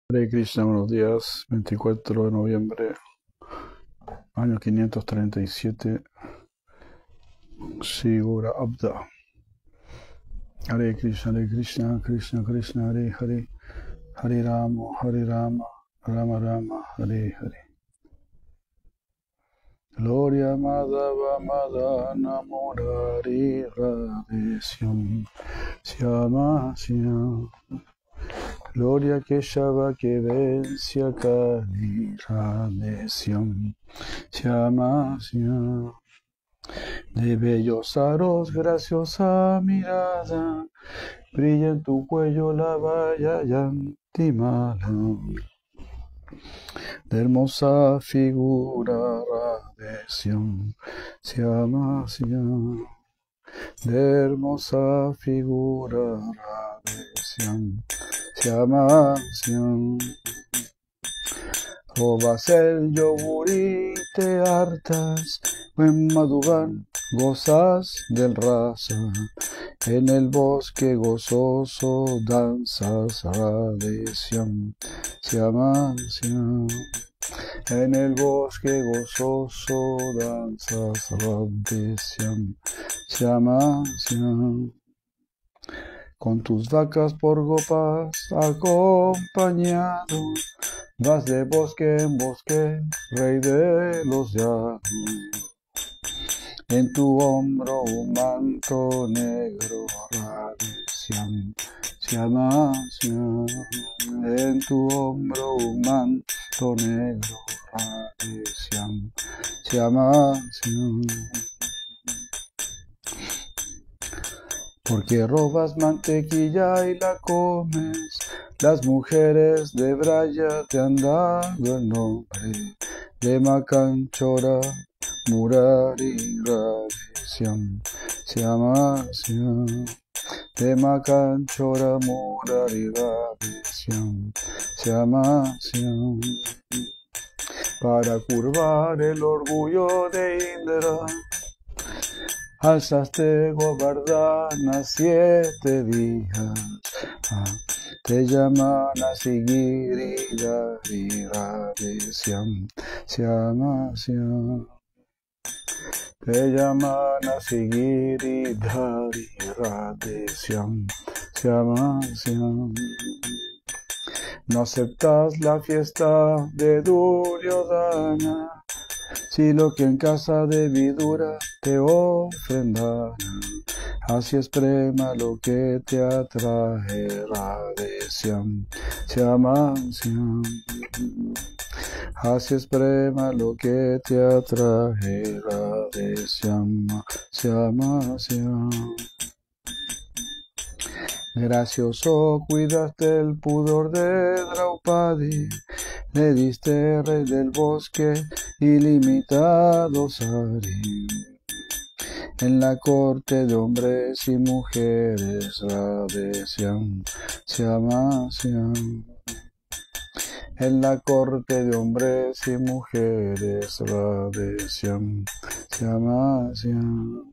Hare Krishna, buenos días. 24 de noviembre, año 537, Sigura Abda. Hare Krishna, Krishna Krishna, Hare Hare, Hare Rama, Rama Rama, Hare Hare. Gloria Madhava Madana Murari Radhe Syam, Syama Syam. Gloria Keshava Kevencia Kali Radhe Syam, Syama Syam. De bellos aros, graciosa mirada, brilla en tu cuello la valla yantimala. De hermosa figura Radhe-syam, Syama Syam. De hermosa figura Radhe-syam, Syama Syam. Robas el yogur y te hartas, en Madhuban gozas del rasa, en el bosque gozoso danzas Radhe-syam, Syama Syam. En el bosque gozoso danzas Radhe-syam, Syama Syam. Con tus vacas por gopas acompañado, vas de bosque en bosque, rey de los llanos. En tu hombro un manto negro, Radhe-syam, Syama Syam. En tu hombro un manto negro, Radhe-syam, Syama Syam. Porque robas mantequilla y la comes, las mujeres de Braya te han dado el nombre de Makanchora, Murari Radhe-syam, Syama Syam. De Makanchora, Murari Radhe-syam, Syama Syam. Para curvar el orgullo de Indra, alzaste Govardhana 7 días, te llaman así Giridhari Radhe-syam, Syama Syam. Te llaman así Giridhari Radhe-syam, Syama Syam. No aceptas la fiesta de Duryodhana, si lo que en casa de Vidura te ofrendan, así es prema lo que te atrae Radhe-syam, Syama Syam. Así es prema lo que te atrae Radhe-syam, Syama Syam. Gracioso cuidaste el pudor de Draupadi, le diste rey del bosque ilimitados Ari. En la corte de hombres y mujeres Radhe-syam, Syama Syam. En la corte de hombres y mujeres Radhe-syam, Syama Syam.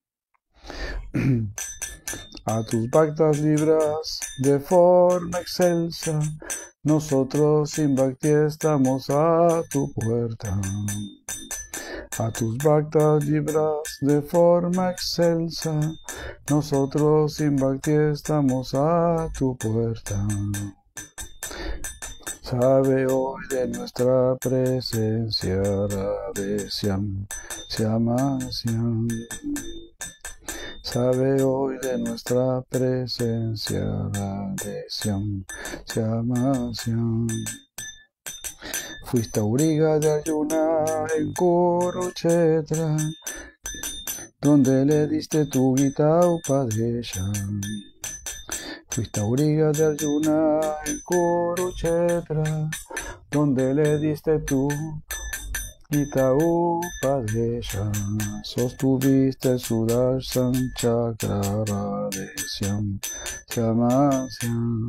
A tus bhaktas libras de forma excelsa, nosotros sin bhakti estamos a tu puerta. A tus bhaktas libras de forma excelsa, nosotros sin bhakti estamos a tu puerta. Sabe hoy de nuestra presencia Radhe-syam, Syama Syam. Sabe hoy de nuestra presencia Radhe-syam, Syama Syam. Fuiste auriga de Arjuna en Kurukshetra, donde le diste tu Gita Upadesha. Fuiste auriga de Arjuna en Kurukshetra, donde le diste tu Gita Upadesha. Sostuviste Sudarshan Chakra Radhe-syam, Syama Syam.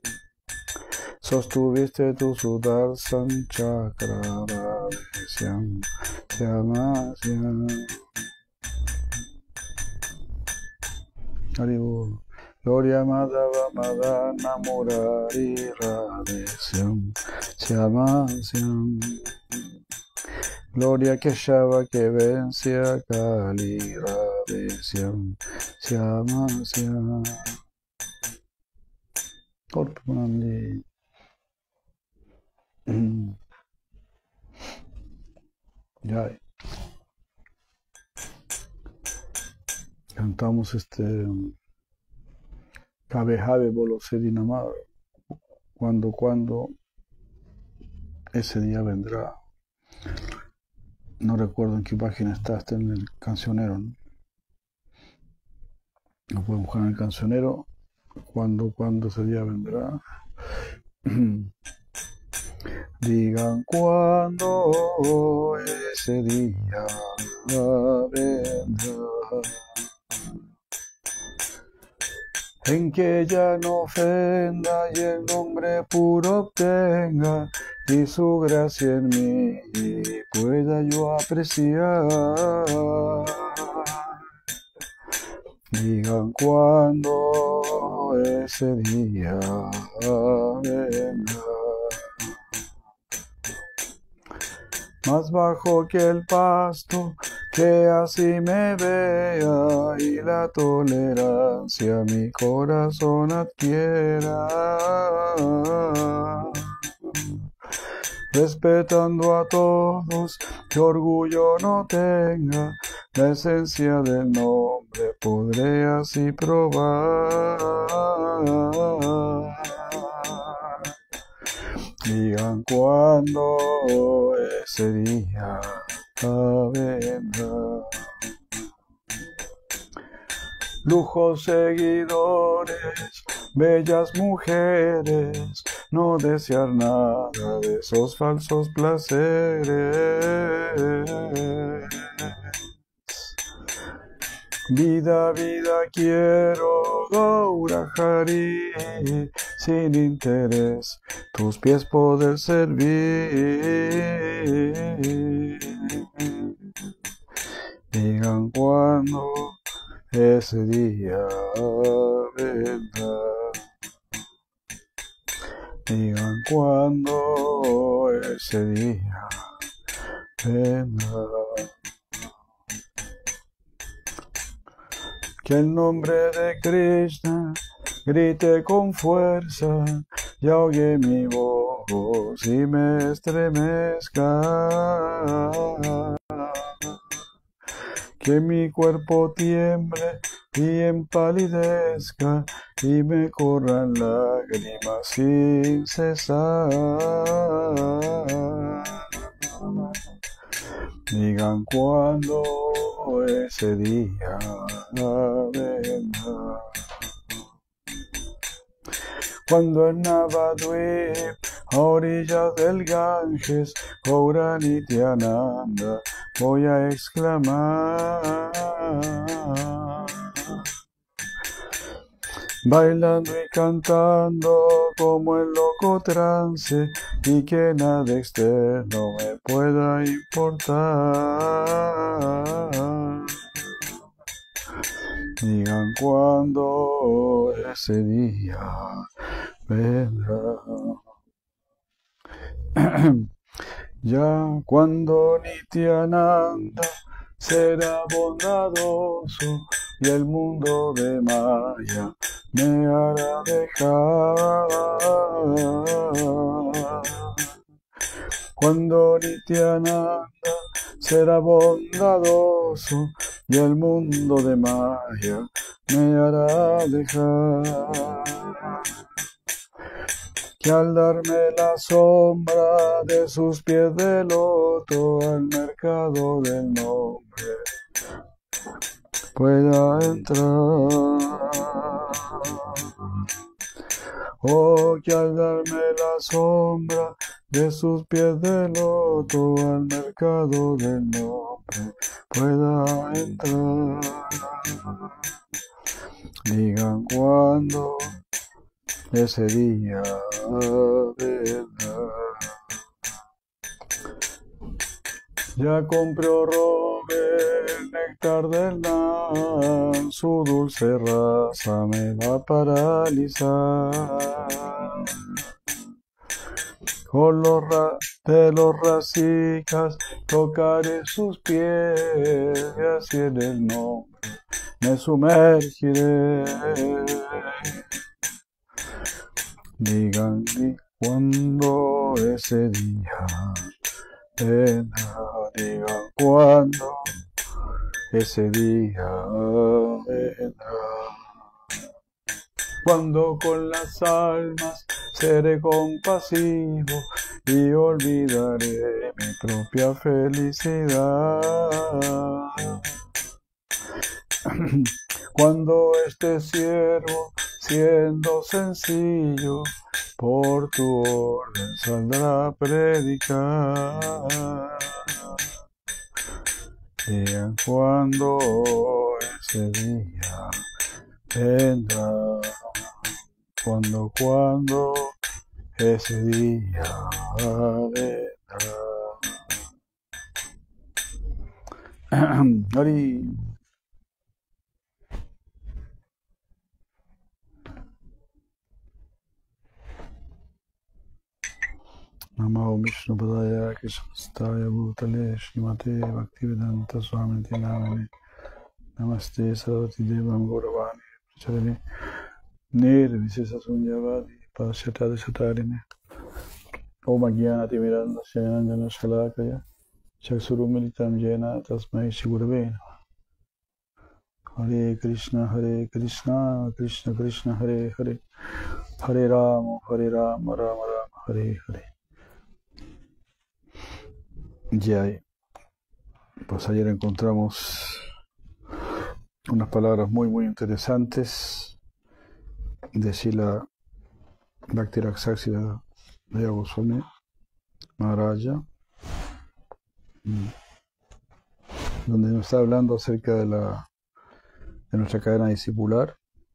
Sostuviste tu Sudarshan Chakra Radhe-syam, Syama Syam. Hare Bol. Gloria Madhava Madana Murari Radhesyam Shyamasya. Gloria Keshava que vence a Kali Radhesyam Shyamasya. Orpanandi. Ya cantamos Kabe Habe Bolosedi Namar. Cuando ese día vendrá. No recuerdo en qué página está en el cancionero, ¿no? Lo pueden buscar en el cancionero. Cuando ese día vendrá. Digan cuándo ese día vendrá, en que ya no ofenda y el nombre puro obtenga, y su gracia en mí pueda yo apreciar. Digan cuándo ese día vendrá. Más bajo que el pasto, que así me vea, y la tolerancia mi corazón adquiera, respetando a todos, que orgullo no tenga, la esencia del nombre podré así probar. Digan cuándo ese día vendrá. Lujos seguidores, bellas mujeres, no desear nada de esos falsos placeres. Vida, vida quiero, Gaura Hari, sin interés, tus pies poder servir. Digan cuándo ese día vendrá. Digan cuándo ese día vendrá. Que el nombre de Krishna grite con fuerza y ahogue mi voz y me estremezca. Que mi cuerpo tiemble y empalidezca y me corran lágrimas sin cesar. Digan cuándo ese día vendrá. Cuando en Navadvip, a orillas del Ganges, Gaura Nityananda, voy a exclamar, bailando y cantando como en loco trance, y que nada externo me pueda importar. Digan cuándo ese día vendrá. Ya cuando Nityananda será bondadoso y el mundo de Maya me hará dejar. Cuando Nityananda será bondadoso y el mundo de Maya me hará dejar. Que al darme la sombra de sus pies de loto al mercado del nombre pueda entrar. Oh, que al darme la sombra de sus pies de loto al mercado del nombre pueda entrar. Digan cuándo ese día vendrá. Ya compró Robert néctar del Nam, su dulce raza me va a paralizar. Con de los racicas tocaré sus pies y así en el nombre me sumergiré. Digan cuándo ese día vendrá, digan cuándo ese día vendrá. Cuando con las almas seré compasivo y olvidaré mi propia felicidad. Cuando este siervo, siendo sencillo, por tu orden saldrá a predicar. Digan cuando ese día vendrá, cuando ese día vendrá. Hari. Namo Vishnu Padaya Krishnastaya Bhutale Srimate Bhaktivedanta Swami Namane Namaste Sarvati Devam Gauravani Pracharane Nirvisesa Sunyavadi Pashatadi Satarine Om Agyana Timiranda Syananjana Shalakaya Chaksurumilitam Jena Tasmai Shigurave Hare Krishna Krishna Krishna Hare Hare Hare Rama Rama Rama Hare Hare. Ya, pues ayer encontramos unas palabras muy interesantes de Srila Bhakti-Raksasa Daya Goswami Maharaja, donde nos está hablando acerca de nuestra cadena discipular.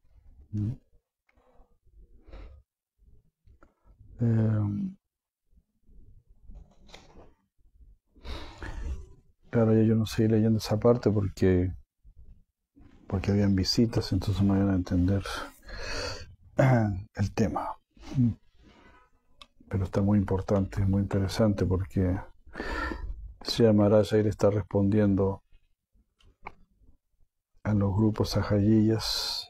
Claro, yo no seguí leyendo esa parte porque habían visitas, entonces no iban a entender el tema. Pero está muy importante, muy interesante, porque Sri Maharaja le está respondiendo a los grupos sahayiyas,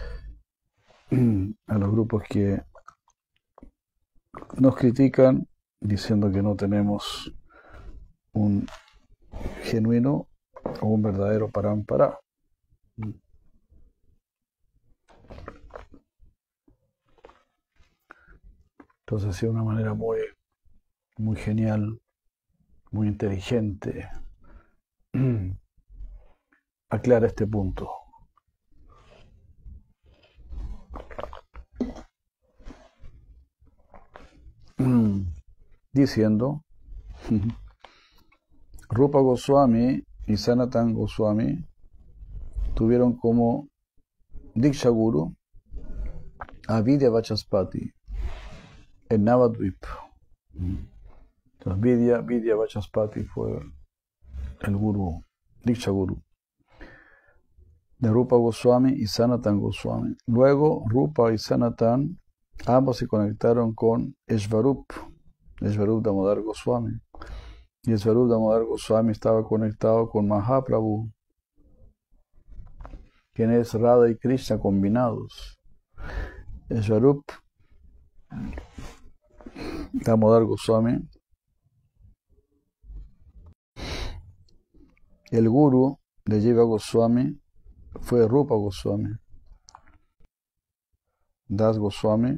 a los grupos que nos critican diciendo que no tenemos un genuino o un verdadero parampara. Entonces ha sido una manera muy genial, muy inteligente, aclara este punto. Diciendo, Rupa Goswami y Sanatan Goswami tuvieron como Diksha Guru a Vidya Vachaspati en Navadvip. Entonces Vidya Vachaspati fue el Guru, Diksha Guru de Rupa Goswami y Sanatan Goswami. Luego Rupa y Sanatan ambos se conectaron con Svarup Damodar Goswami. Y Svarup Damodar Goswami estaba conectado con Mahaprabhu, quien es Radha y Krishna combinados. Svarup Damodar Goswami, el guru de Jiva Goswami fue Rupa Goswami. Das Goswami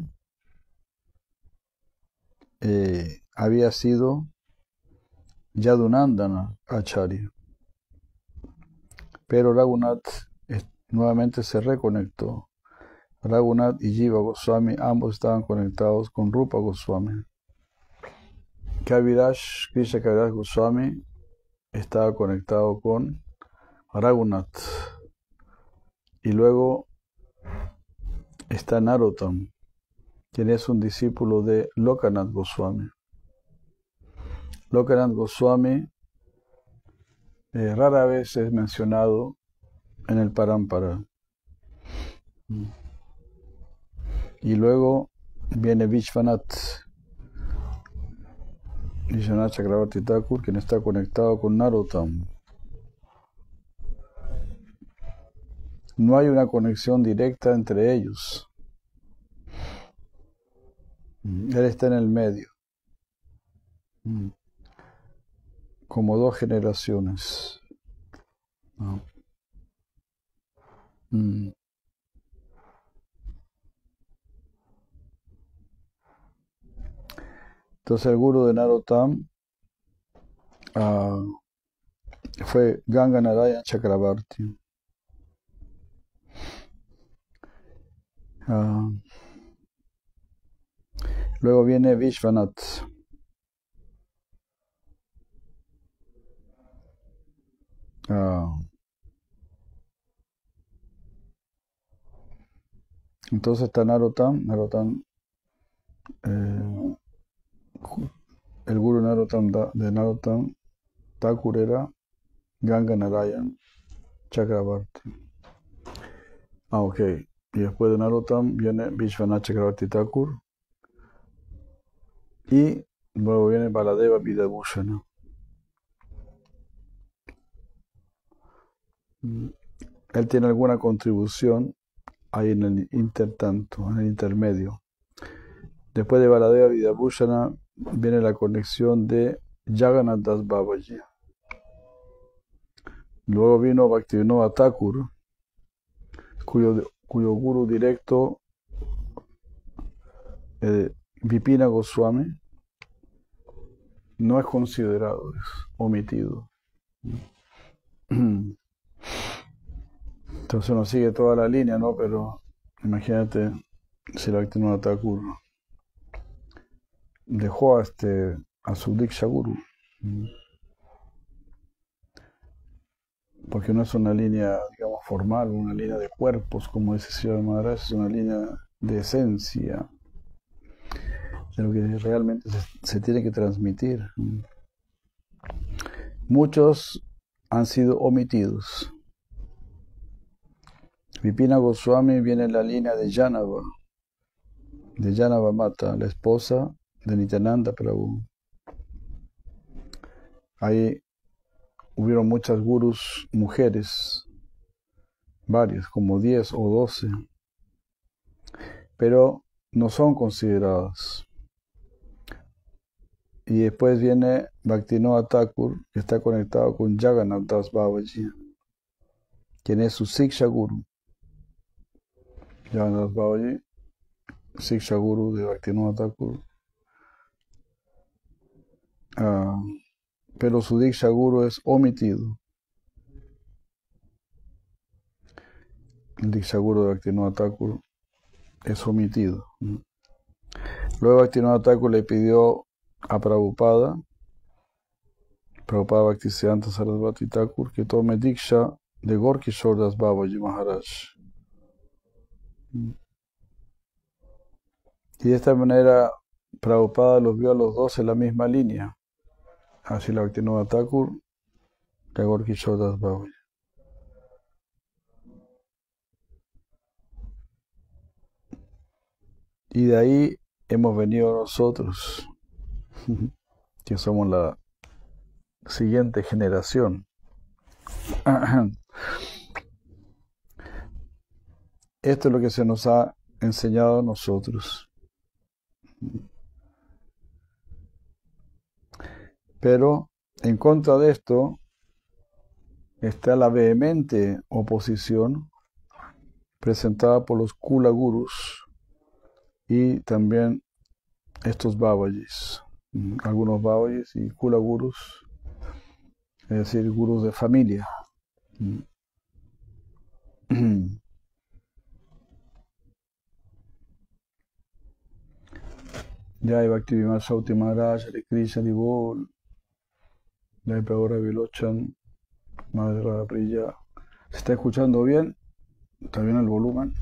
había sido Yadunandana Acharya, pero Raghunath nuevamente se reconectó. Raghunath y Jiva Goswami ambos estaban conectados con Rupa Goswami. Krishna Kaviraj Goswami estaba conectado con Raghunath. Y luego está Narottam, quien es un discípulo de Lokanath Goswami. Lokanath Goswami rara vez es mencionado en el Parampara. Y luego viene Vishwanath Chakravarti Thakur, quien está conectado con Narottam. No hay una conexión directa entre ellos. Él está en el medio, como dos generaciones. Entonces el guru de Narottam fue Ganga Narayana Chakravarti. Luego viene Vishwanath. Entonces está Narottam. El guru de Narottam Thakur era Ganga Narayana Chakravarti. Ok. Y después de Narottam viene Vishwanath Chakravarti Thakur. Y luego viene Baladeva Vidabhushana. Él tiene alguna contribución ahí en el intertanto, en el intermedio. Después de Baladeva Vidabhushana viene la conexión de Jagannath Das Babaji. Luego vino Bhaktivinoda Thakur, cuyo guru directo, Vipina Goswami, no es considerado, es omitido. Entonces uno sigue toda la línea, ¿no? Pero imagínate si Bhaktivinoda Thakur dejó a su Diksha Guru. Porque no es una línea, digamos, formal, una línea de cuerpos, como dice Sri Maharaj, es una línea de esencia, de lo que realmente se tiene que transmitir. Muchos han sido omitidos. Vipina Goswami viene en la línea de Janava Mata, la esposa de Nityananda Prabhu. Ahí hubieron muchas gurus mujeres, varias, como 10 o 12, pero no son consideradas. Y después viene Bhaktivinoda Thakur, que está conectado con Jagannath Das Babaji, quien es su Siksha Guru. Jagannath Das Babaji, Siksha Guru de Bhaktivinoda Thakur. Pero su Diksha Guru es omitido. El Diksha Guru de Bhaktivinoda Thakur es omitido. Luego Bhaktivinoda Thakur le pidió a Prabhupada Bhaktisiddhanta Sarasvati Thakur, que tome Diksha de Gorkishore Das Babaji Maharaj. Y de esta manera Prabhupada los vio a los dos en la misma línea. Así la Bhaktivinoda Thakur y a Gorkishore Das Babaji. Y de ahí hemos venido nosotros, que somos la siguiente generación. Esto es lo que se nos ha enseñado a nosotros. Pero en contra de esto está la vehemente oposición presentada por los Kula Gurus y también estos Babajis. Algunos Babajis y Kula Gurus, es decir, gurus de familia. Jai Bhakti Vimal Sauti Maharaj, Hare Krishna Nibol, Jai Prabhupada Vilochan, Madre Radha Priya. ¿Se está escuchando bien? ¿Está bien el volumen?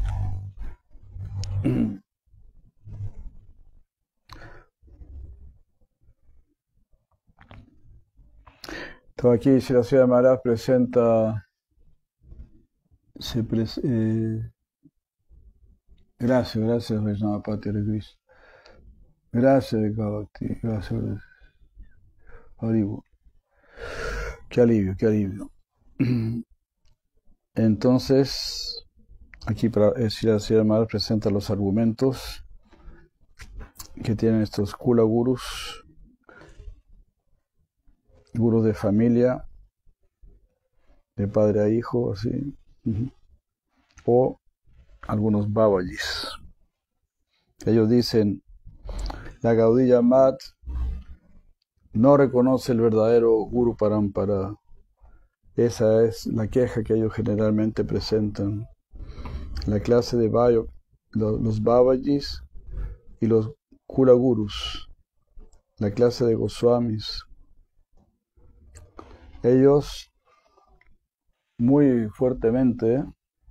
Entonces aquí Srila Sridhar Maharaj presenta, gracias Vaishnava Pati Hare Krishna. Gracias Gavati, gracias Haribu. Qué alivio, qué alivio. Entonces, aquí Srila Sridhar Maharaj presenta los argumentos que tienen estos Kula Gurus, gurus de familia, de padre a hijo, así, o algunos Babajis. Ellos dicen, la Gaudiya Mat no reconoce el verdadero Guru Parampara. Esa es la queja que ellos generalmente presentan. La clase de los Babajis y los Kula Gurus, la clase de Goswamis, ellos muy fuertemente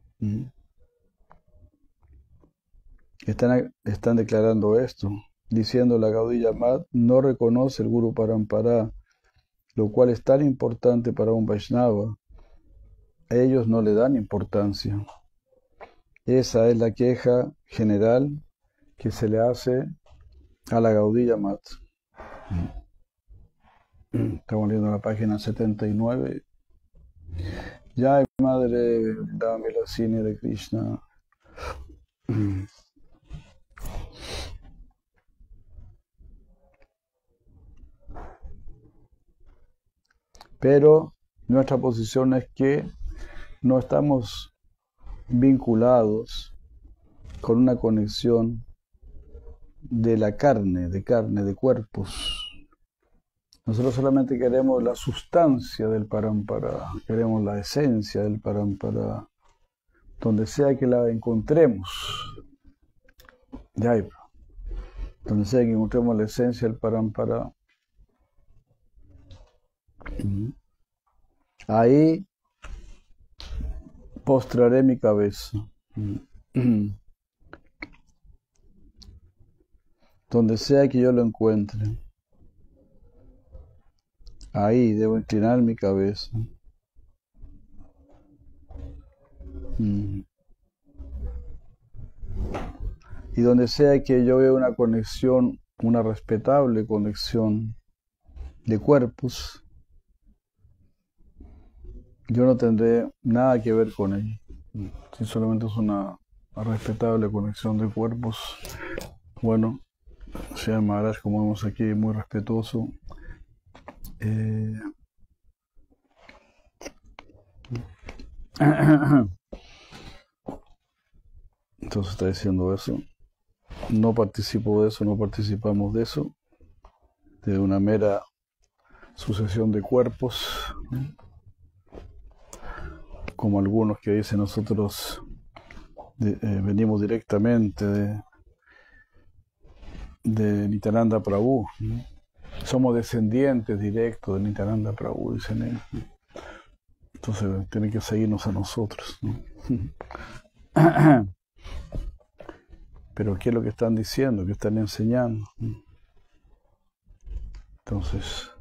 están declarando esto, diciendo la Gaudiya Mat no reconoce el Guru Parampara, lo cual es tan importante para un Vaishnava. Ellos no le dan importancia. Esa es la queja general que se le hace a la Gaudiya Mat. Estamos leyendo la página 79. Jai Madre Vilasini de Krishna. Pero nuestra posición es que no estamos vinculados con una conexión de la carne, de cuerpos. Nosotros solamente queremos la sustancia del Parampara, queremos la esencia del Parampara, donde sea que la encontremos. Donde sea que encontremos la esencia del Parampara, ahí postraré mi cabeza. Donde sea que yo lo encuentre, ahí debo inclinar mi cabeza. Y donde sea que yo vea una conexión, una respetable conexión de cuerpos, yo no tendré nada que ver con ella. Si solamente es una respetable conexión de cuerpos, bueno, Sridhar Maharaj, como vemos aquí, muy respetuoso. Entonces está diciendo eso. No participo de eso, no participamos de eso, de una mera sucesión de cuerpos, como algunos que dicen nosotros venimos directamente de Nityananda Prabhu, somos descendientes directos de Nityananda Prabhu, dicen ellos. Entonces tienen que seguirnos a nosotros, ¿no? Pero ¿qué es lo que están diciendo? ¿Qué están enseñando? Entonces,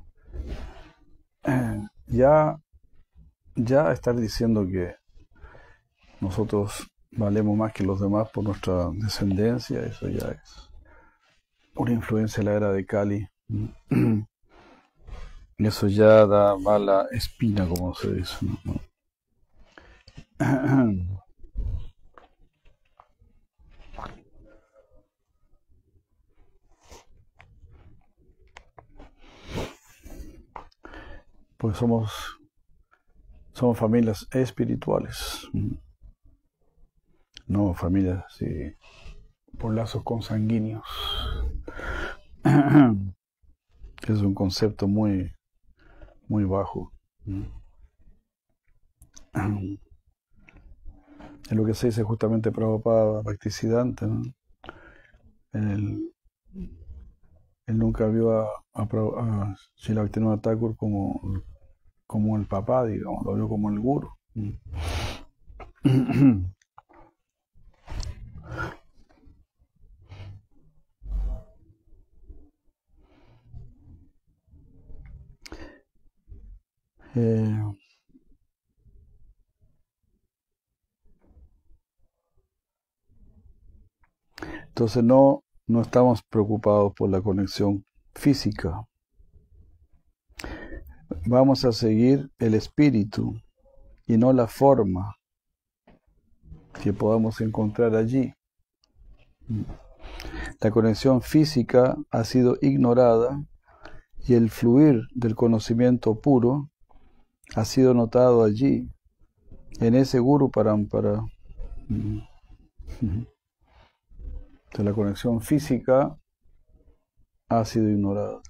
ya estar diciendo que nosotros valemos más que los demás por nuestra descendencia, eso ya es una influencia de la era de Kali. Eso ya da mala espina, como se dice, ¿no? Pues somos familias espirituales, no familias así por lazos consanguíneos. Es un concepto muy, muy bajo. Es lo que se dice justamente Prabhupada Bhaktisiddhanta, ¿no? Él nunca vio a Srila Bhaktivinoda Thakur como el papá, digamos, lo vio como el guru. Entonces no estamos preocupados por la conexión física. Vamos a seguir el espíritu y no la forma que podamos encontrar allí. La conexión física ha sido ignorada y el fluir del conocimiento puro ha sido notado allí, en ese Guru Parampara. Entonces, la conexión física ha sido ignorada.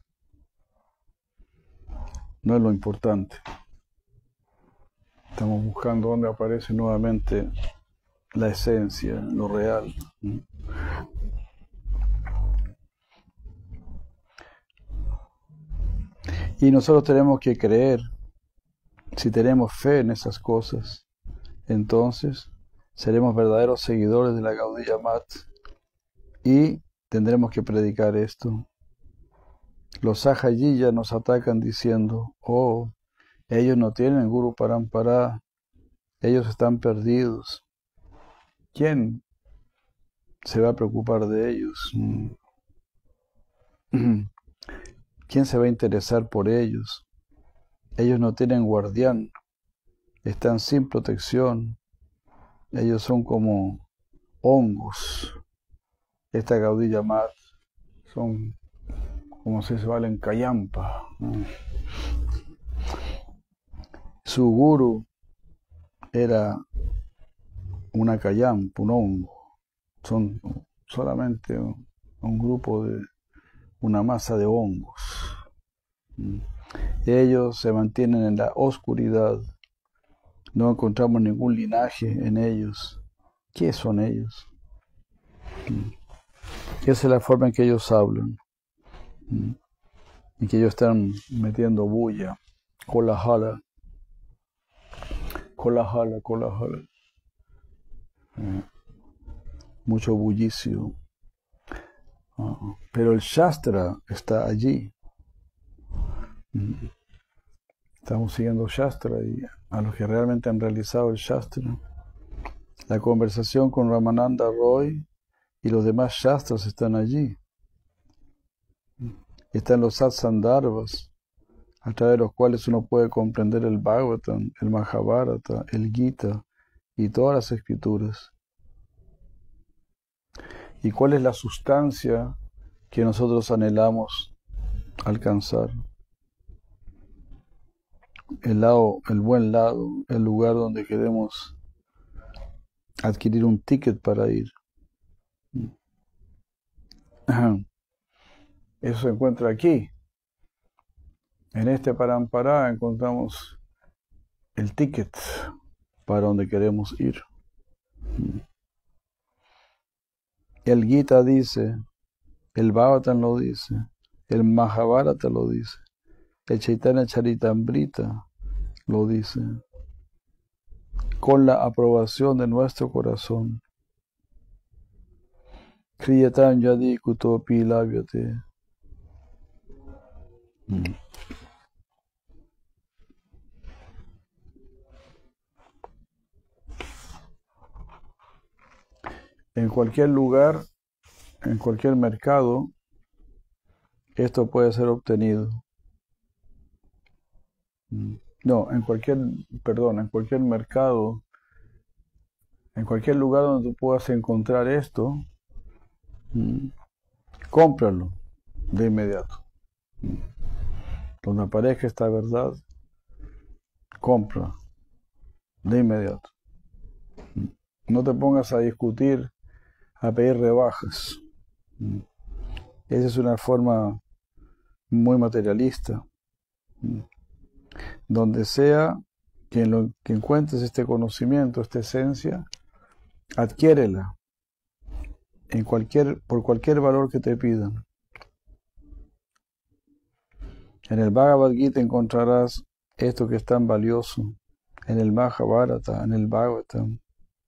No es lo importante. Estamos buscando dónde aparece nuevamente la esencia, lo real. Y nosotros tenemos que creer, si tenemos fe en esas cosas, entonces seremos verdaderos seguidores de la Gaudiya Mat y tendremos que predicar esto. Los Sahajiya nos atacan diciendo, oh, ellos no tienen Guru Parampara, ellos están perdidos. ¿Quién se va a preocupar de ellos? ¿Quién se va a interesar por ellos? Ellos no tienen guardián, están sin protección, ellos son como hongos. Esta Gaudiya Mat son como si se valen callampa. Su guru era una callampa, un hongo. Son solamente un grupo de una masa de hongos. Ellos se mantienen en la oscuridad. No encontramos ningún linaje en ellos. ¿Qué son ellos? Esa es la forma en que ellos hablan. Y que ellos están metiendo bulla. Kolahara. Kolahara, kolahara. Mucho bullicio. Pero el Shastra está allí. Estamos siguiendo Shastra y a los que realmente han realizado el Shastra. La conversación con Ramananda Roy y los demás Shastras están allí. Están los Satsandharvas, a través de los cuales uno puede comprender el Bhagavatam, el Mahabharata, el Gita y todas las escrituras. ¿Y cuál es la sustancia que nosotros anhelamos alcanzar? El buen lado, el lugar donde queremos adquirir un ticket para ir. Eso se encuentra aquí. En este Parampara encontramos el ticket para donde queremos ir. El Gita dice, el Bhagavatam lo dice, el Mahabharata lo dice, el Chaitanya Charitamrita lo dice, con la aprobación de nuestro corazón. Kriyatan yadi kutopi labyate. En cualquier lugar, en cualquier mercado, esto puede ser obtenido. No, en cualquier mercado, en cualquier lugar donde tú puedas encontrar esto, cómpralo de inmediato. Donde aparezca esta verdad, compra de inmediato. No te pongas a discutir, a pedir rebajas. Esa es una forma muy materialista. Donde sea que encuentres este conocimiento, esta esencia, adquiérela por cualquier valor que te pidan. En el Bhagavad Gita encontrarás esto que es tan valioso. En el Mahabharata, en el Bhagavatam.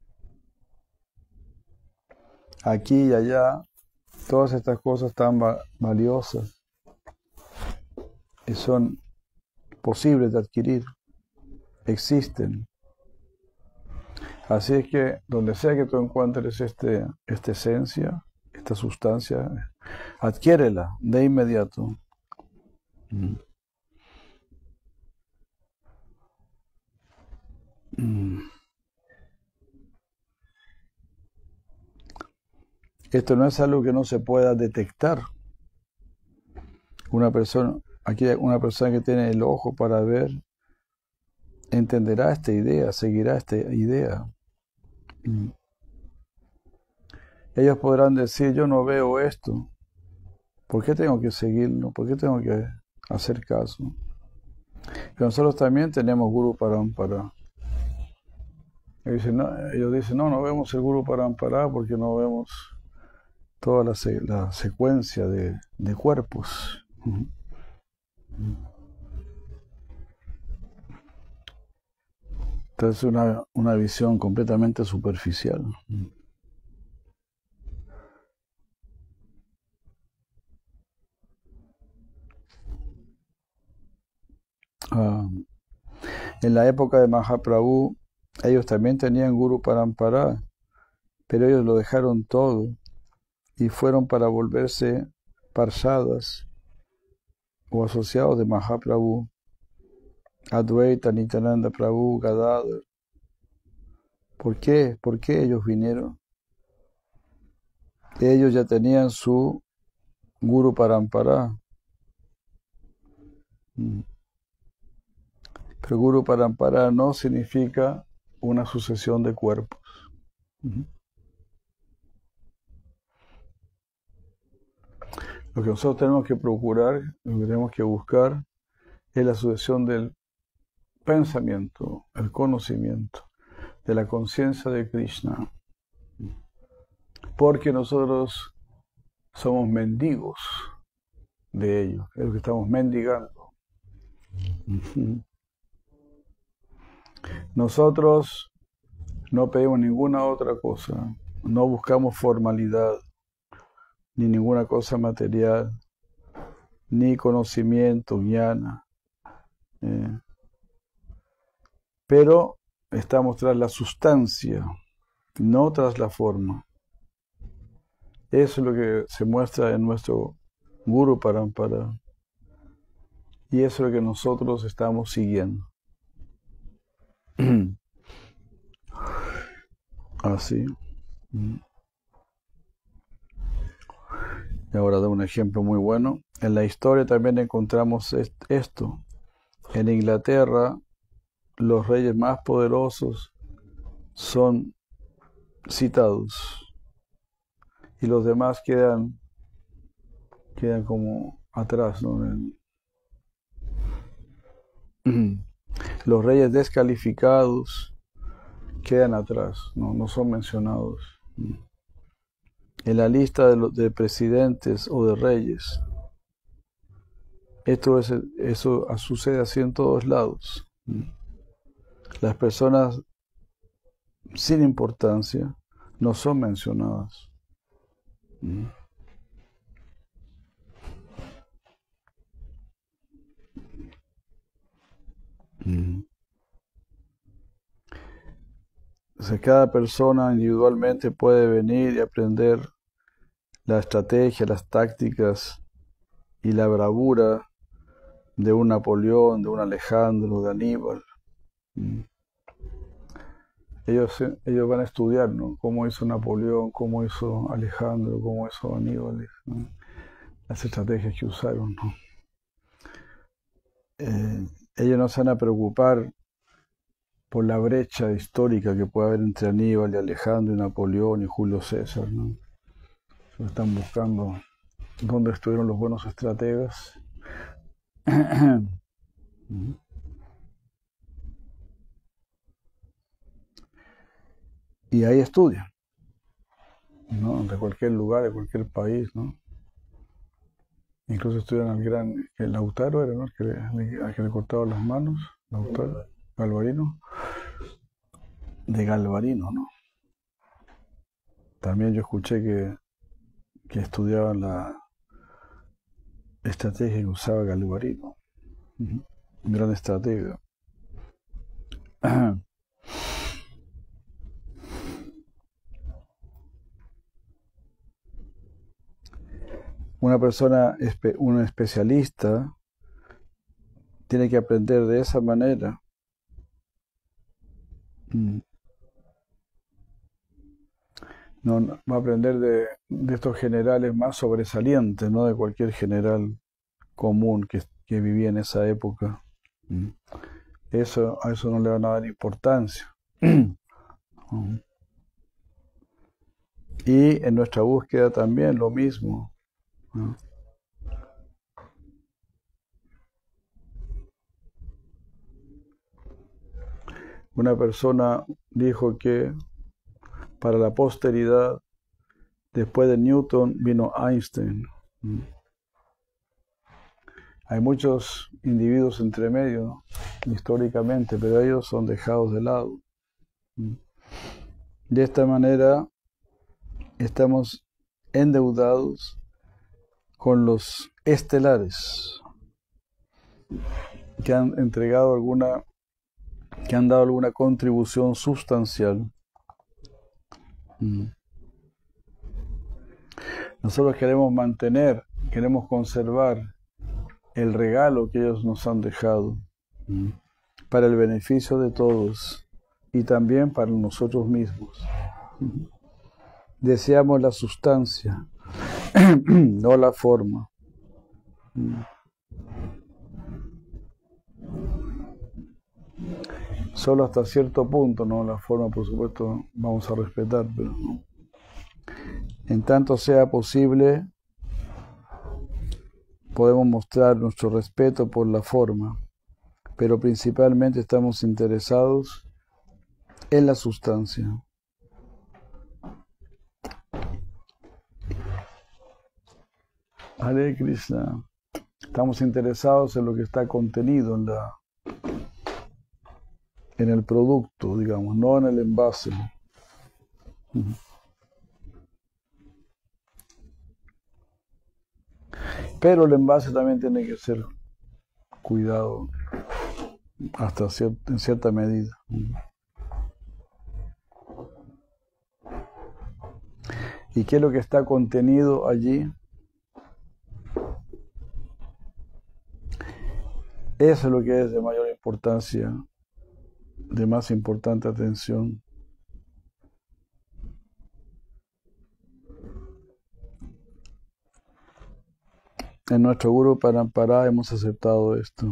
Aquí y allá, todas estas cosas tan valiosas y son posibles de adquirir. existen. Así es que donde sea que tú encuentres esta esencia, esta sustancia, adquiérela de inmediato. Mm. Mm. Esto no es algo que no se pueda detectar. Aquí hay una persona que tiene el ojo para ver, entenderá esta idea, seguirá esta idea. Mm. Ellos podrán decir, yo no veo esto, ¿por qué tengo que seguirlo? ¿Por qué tengo que hacer caso? Pero nosotros también tenemos Guru Parampara. Ellos dicen, no vemos el Guru Parampara porque no vemos toda la secuencia de cuerpos. Entonces es una visión completamente superficial. En la época de Mahaprabhu, ellos también tenían Guru Parampara, pero ellos lo dejaron todo y fueron para volverse parsadas o asociados de Mahaprabhu, Advaita, Nityananda Prabhu, Gadadhar. ¿Por qué? ¿Por qué ellos vinieron? Ellos ya tenían su Guru Parampara. Pero Guru Parampara no significa una sucesión de cuerpos. Lo que nosotros tenemos que procurar, lo que tenemos que buscar, es la sucesión del pensamiento, el conocimiento, de la conciencia de Krishna. Porque nosotros somos mendigos de ellos, es lo que estamos mendigando. Nosotros no pedimos ninguna otra cosa, no buscamos formalidad, ni ninguna cosa material, ni conocimiento, jnana. Pero estamos tras la sustancia, no tras la forma. Eso es lo que se muestra en nuestro Guru Parampara. Y eso es lo que nosotros estamos siguiendo. Así. Y ahora da un ejemplo muy bueno. En la historia también encontramos esto. En Inglaterra, los reyes más poderosos son citados. Y los demás quedan como atrás, ¿no? Los reyes descalificados quedan atrás, no son mencionados. En la lista de presidentes o de reyes. Eso sucede así en todos lados. Las personas sin importancia no son mencionadas. O sea, cada persona individualmente puede venir y aprender la estrategia, las tácticas y la bravura de un Napoleón, de un Alejandro, de Aníbal. Ellos van a estudiar, ¿no? Cómo hizo Napoleón, cómo hizo Alejandro, cómo hizo Aníbal, ¿no? Las estrategias que usaron, ¿no? Ellos no se van a preocupar por la brecha histórica que puede haber entre Aníbal y Alejandro y Napoleón y Julio César, ¿no? Están buscando dónde estuvieron los buenos estrategas. Y ahí estudian, ¿no? De cualquier lugar, de cualquier país, ¿no? Incluso estudian el Lautaro era, ¿no? Al que le cortaba las manos, Lautaro, Galvarino, de Galvarino, ¿no? También yo escuché que estudiaban la estrategia que usaba Galvarino, un gran estratega. Una persona, un especialista, tiene que aprender de esa manera. No, va a aprender de estos generales más sobresalientes, no de cualquier general común que vivía en esa época. A eso no le van a dar importancia. Y en nuestra búsqueda también lo mismo. Una persona dijo que para la posteridad, después de Newton, vino Einstein. Hay muchos individuos entre medio, ¿no? Históricamente, pero ellos son dejados de lado. De esta manera, estamos endeudados con los estelares que han que han dado alguna contribución sustancial. Nosotros queremos conservar el regalo que ellos nos han dejado para el beneficio de todos y también para nosotros mismos. Deseamos la sustancia, no la forma. Solo hasta cierto punto, ¿no? La forma, por supuesto, vamos a respetar, pero en tanto sea posible, podemos mostrar nuestro respeto por la forma, pero principalmente estamos interesados en la sustancia. Hare Krishna. Estamos interesados en lo que está contenido en el producto, digamos, no en el envase. Pero el envase también tiene que ser cuidado en cierta medida. ¿Y qué es lo que está contenido allí? Eso es lo que es de mayor importancia, de más importante atención. En nuestro Guru Parampara hemos aceptado esto.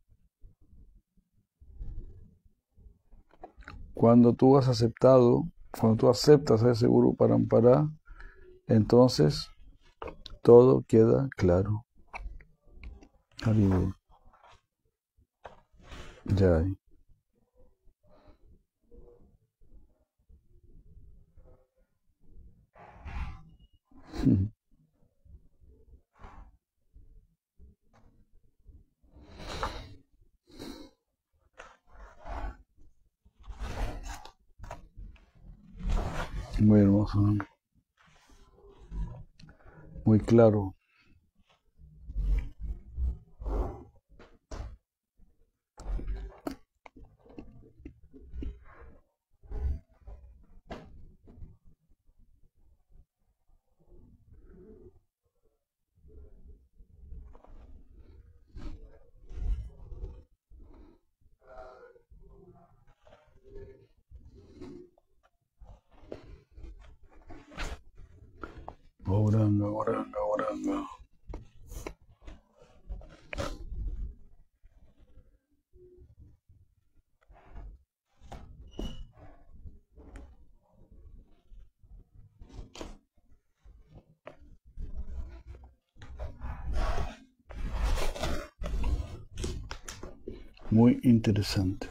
Cuando tú aceptas a ese Guru Parampara, entonces todo queda claro. Haribol. Jai. Muy hermoso, ¿no? Muy claro. Oranga, oranga, oranga. Muy interesante.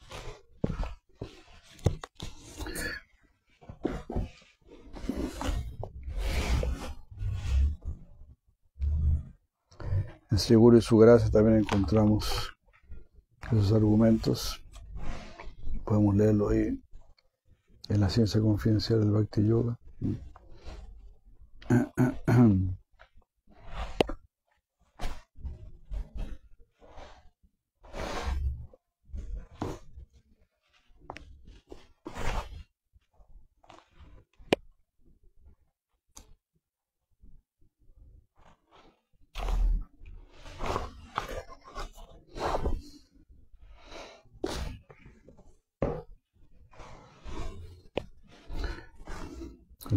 En Sri Guru y su gracia también encontramos esos argumentos. Podemos leerlo ahí en la ciencia confidencial del Bhakti Yoga.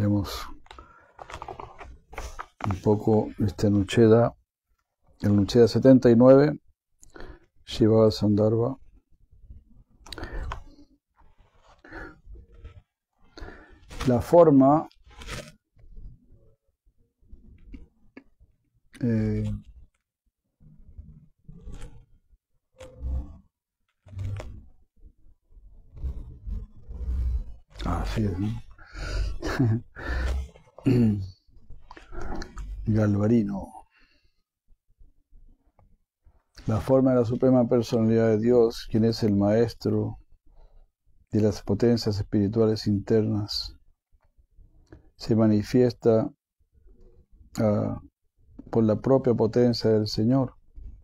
Leemos un poco este Anucheda, el Anucheda 79, Shiva Sandarbha. La forma así es, ¿no? Galvarino. La forma de la Suprema Personalidad de Dios, quien es el Maestro de las potencias espirituales internas, se manifiesta por la propia potencia del Señor,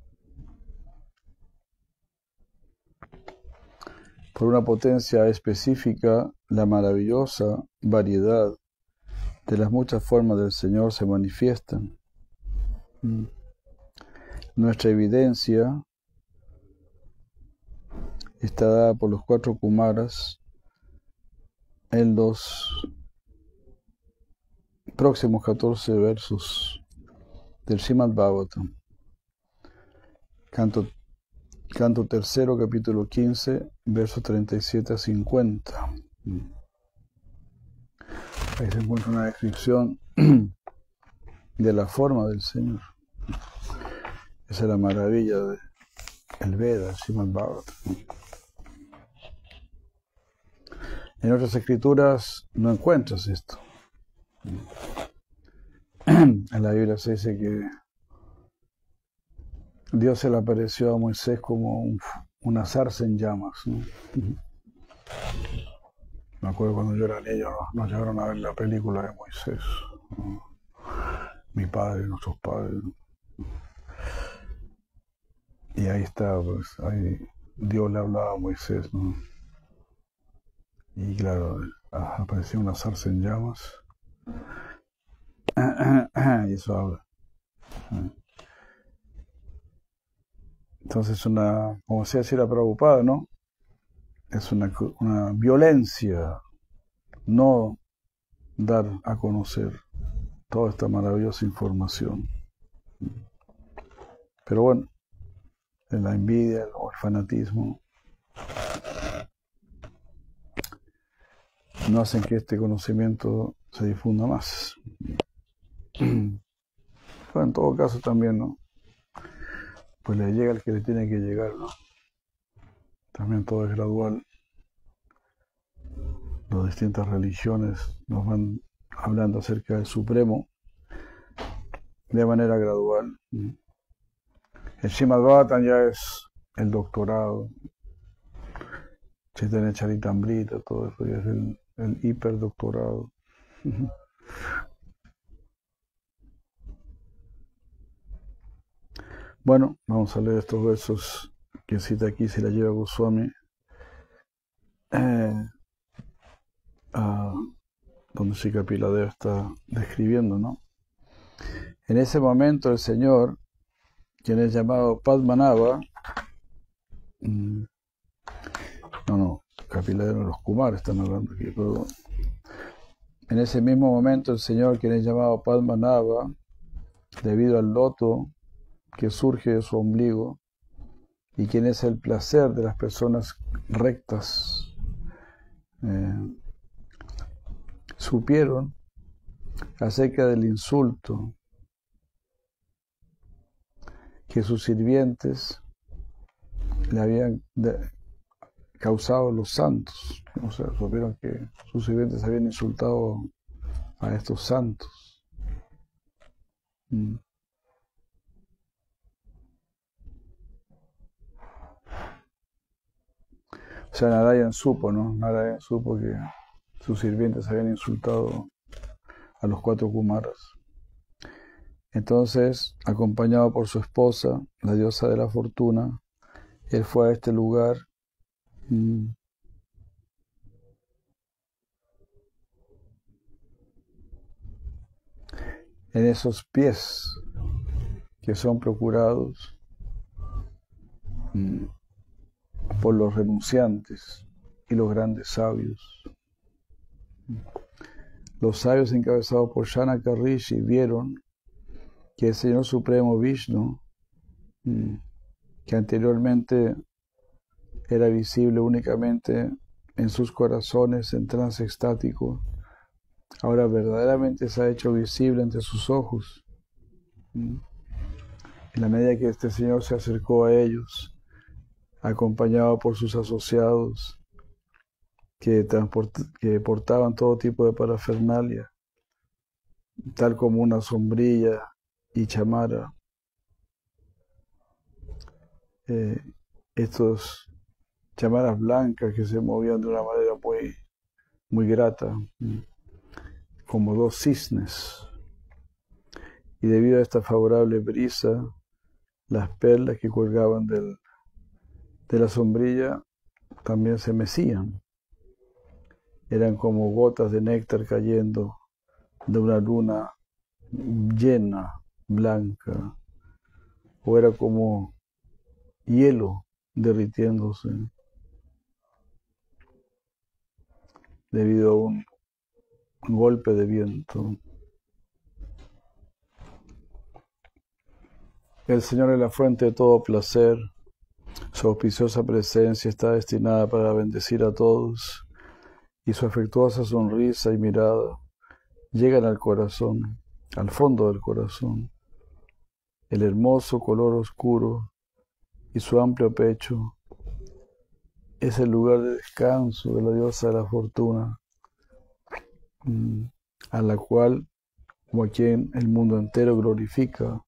por una potencia específica. La maravillosa variedad de las muchas formas del Señor se manifiestan. Nuestra evidencia está dada por los 4 Kumaras en los próximos 14 versos del Srimad Bhagavatam, canto 3, capítulo 15, versos 37 a 50. Ahí se encuentra una descripción de la forma del Señor. Esa es la maravilla del Veda, el Srimad Bhagavatam. En otras escrituras no encuentras esto. En la Biblia se dice que Dios se le apareció a Moisés como una zarza en llamas, ¿no? Me acuerdo cuando yo era niño, nos llevaron a ver la película de Moisés, ¿no? Mi padre, nuestros padres, ¿no? Y ahí está, pues, ahí Dios le hablaba a Moisés, ¿no? Y claro, apareció una zarza en llamas. Y eso habla. Entonces, como se decía la Prabhupada, ¿no? Es una violencia no dar a conocer toda esta maravillosa información. Pero bueno, en la envidia o el fanatismo no hacen que este conocimiento se difunda más. Pero en todo caso también, ¿no? Pues le llega al que le tiene que llegar, ¿no? También todo es gradual. Las distintas religiones nos van hablando acerca del Supremo de manera gradual. El Srimad Bhagavatam ya es el doctorado. Chaitanya Charitamrita, todo eso ya es el hiperdoctorado. Bueno, vamos a leer estos versos que cita aquí Srila Goswami, donde Sri Kapiladeva está describiendo, ¿no? En ese momento el Señor, quien es llamado Padmanabha, Kapiladeva, los Kumaras están hablando aquí, perdón. En ese mismo momento el Señor, quien es llamado Padmanabha, debido al loto que surge de su ombligo, y quien es el placer de las personas rectas, supieron acerca del insulto que sus sirvientes le habían causado los santos. O sea, supieron que sus sirvientes habían insultado a estos santos. O sea, Narayan supo, ¿no? Narayan supo que sus sirvientes habían insultado a los 4 Kumaras. Entonces, acompañado por su esposa, la diosa de la fortuna, él fue a este lugar en esos pies que son procurados por los renunciantes y los grandes sabios. los sabios encabezados por Shanaka Rishi vieron que el Señor Supremo Vishnu, que anteriormente era visible únicamente en sus corazones en trance extático, ahora verdaderamente se ha hecho visible ante sus ojos. En la medida que este Señor se acercó a ellos, acompañado por sus asociados, que portaban todo tipo de parafernalia, tal como una sombrilla y chamara. Estos chamaras blancas que se movían de una manera muy, muy grata, como dos cisnes. Y debido a esta favorable brisa, las perlas que colgaban de la sombrilla también se mecían. Eran como gotas de néctar cayendo de una luna llena, blanca, o era como hielo derritiéndose debido a un golpe de viento. El Señor es la fuente de todo placer. Su auspiciosa presencia está destinada para bendecir a todos, y su afectuosa sonrisa y mirada llegan al corazón, al fondo del corazón. El hermoso color oscuro y su amplio pecho es el lugar de descanso de la diosa de la fortuna, a la cual, como a quien el mundo entero glorifica.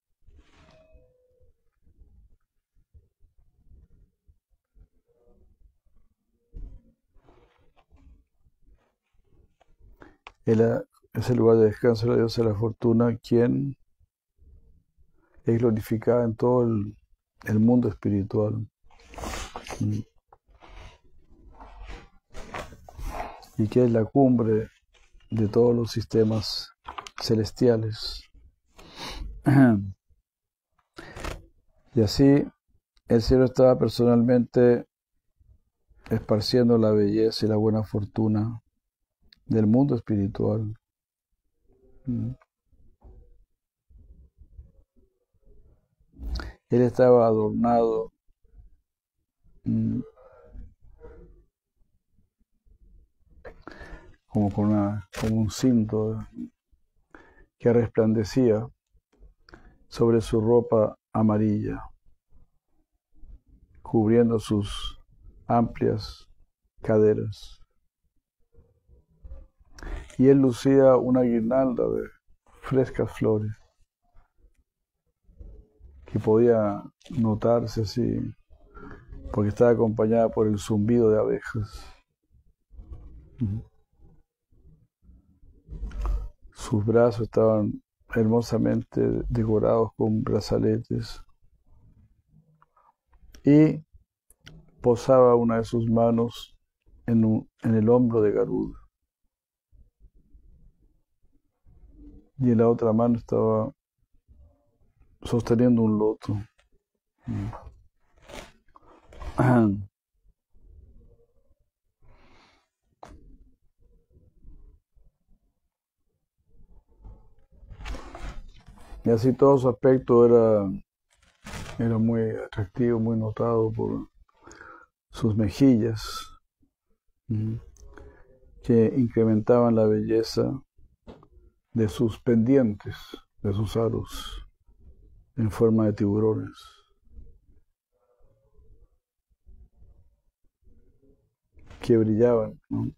Es el lugar de descanso de la diosa de la fortuna, quien es glorificada en todo el mundo espiritual. Y que es la cumbre de todos los sistemas celestiales. Y así el cielo estaba personalmente esparciendo la belleza y la buena fortuna del mundo espiritual. Él estaba adornado como un cinto que resplandecía sobre su ropa amarilla, cubriendo sus amplias caderas. Y él lucía una guirnalda de frescas flores que podía notarse así, porque estaba acompañada por el zumbido de abejas. Sus brazos estaban hermosamente decorados con brazaletes y posaba una de sus manos en el hombro de Garuda. Y en la otra mano estaba sosteniendo un loto. Y así todo su aspecto era muy atractivo, muy notado por sus mejillas, que incrementaban la belleza de sus pendientes, de sus aros, en forma de tiburones. Que brillaban, ¿no?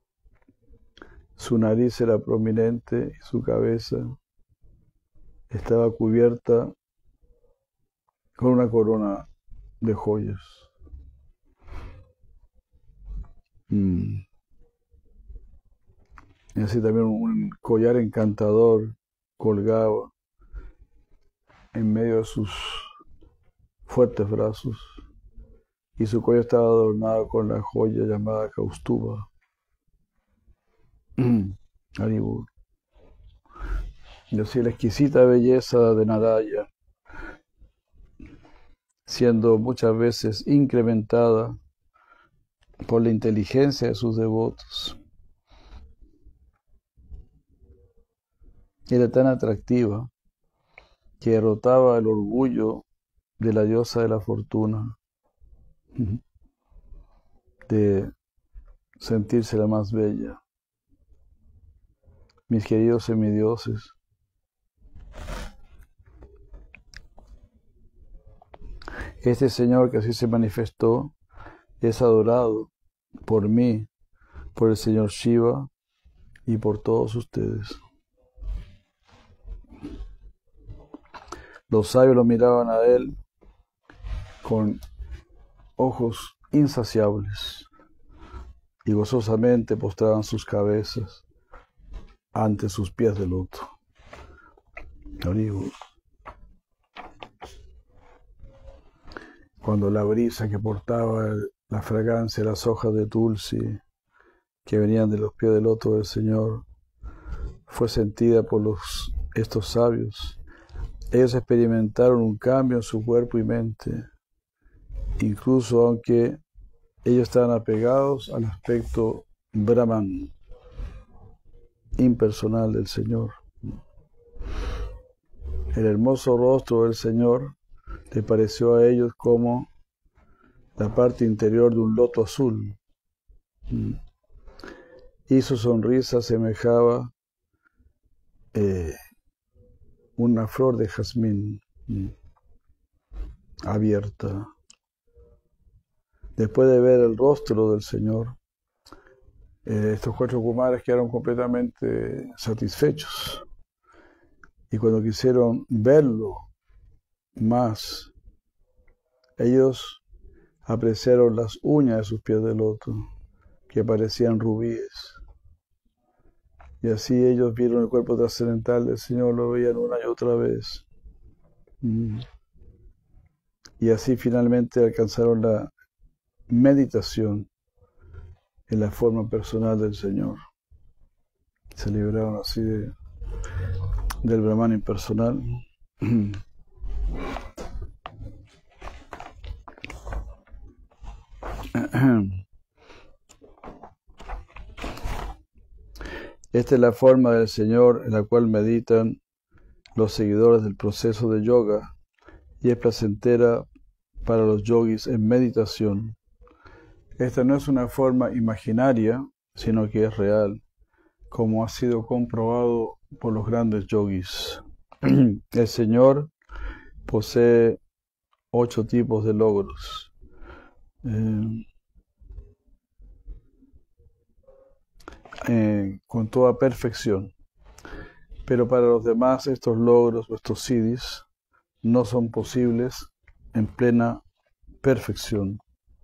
Su nariz era prominente y su cabeza estaba cubierta con una corona de joyas. Y así también un collar encantador colgaba en medio de sus fuertes brazos, y su cuello estaba adornado con la joya llamada Kaustuba. Haribur. Y así la exquisita belleza de Naraya, siendo muchas veces incrementada por la inteligencia de sus devotos, era tan atractiva que derrotaba el orgullo de la diosa de la fortuna, de sentirse la más bella. Mis queridos semidioses, este Señor que así se manifestó es adorado por mí, por el Señor Shiva y por todos ustedes. Los sabios lo miraban a él con ojos insaciables y gozosamente postraban sus cabezas ante sus pies de loto. Cuando la brisa que portaba la fragancia de las hojas de tulsi que venían de los pies del loto del Señor fue sentida por estos sabios, ellos experimentaron un cambio en su cuerpo y mente, incluso aunque ellos estaban apegados al aspecto Brahman, impersonal del Señor. El hermoso rostro del Señor le pareció a ellos como la parte interior de un loto azul, y su sonrisa semejaba una flor de jazmín abierta. Después de ver el rostro del Señor, estos 4 kumaras quedaron completamente satisfechos. Y cuando quisieron verlo más, ellos apreciaron las uñas de sus pies de loto, que parecían rubíes. Y así ellos vieron el cuerpo trascendental del Señor, lo veían una y otra vez. Y así finalmente alcanzaron la meditación en la forma personal del Señor. Se libraron así del Brahman impersonal. Esta es la forma del Señor en la cual meditan los seguidores del proceso de yoga y es placentera para los yogis en meditación. Esta no es una forma imaginaria, sino que es real, como ha sido comprobado por los grandes yogis. El Señor posee 8 tipos de logros. Con toda perfección. Pero para los demás estos logros o estos siddhis no son posibles en plena perfección.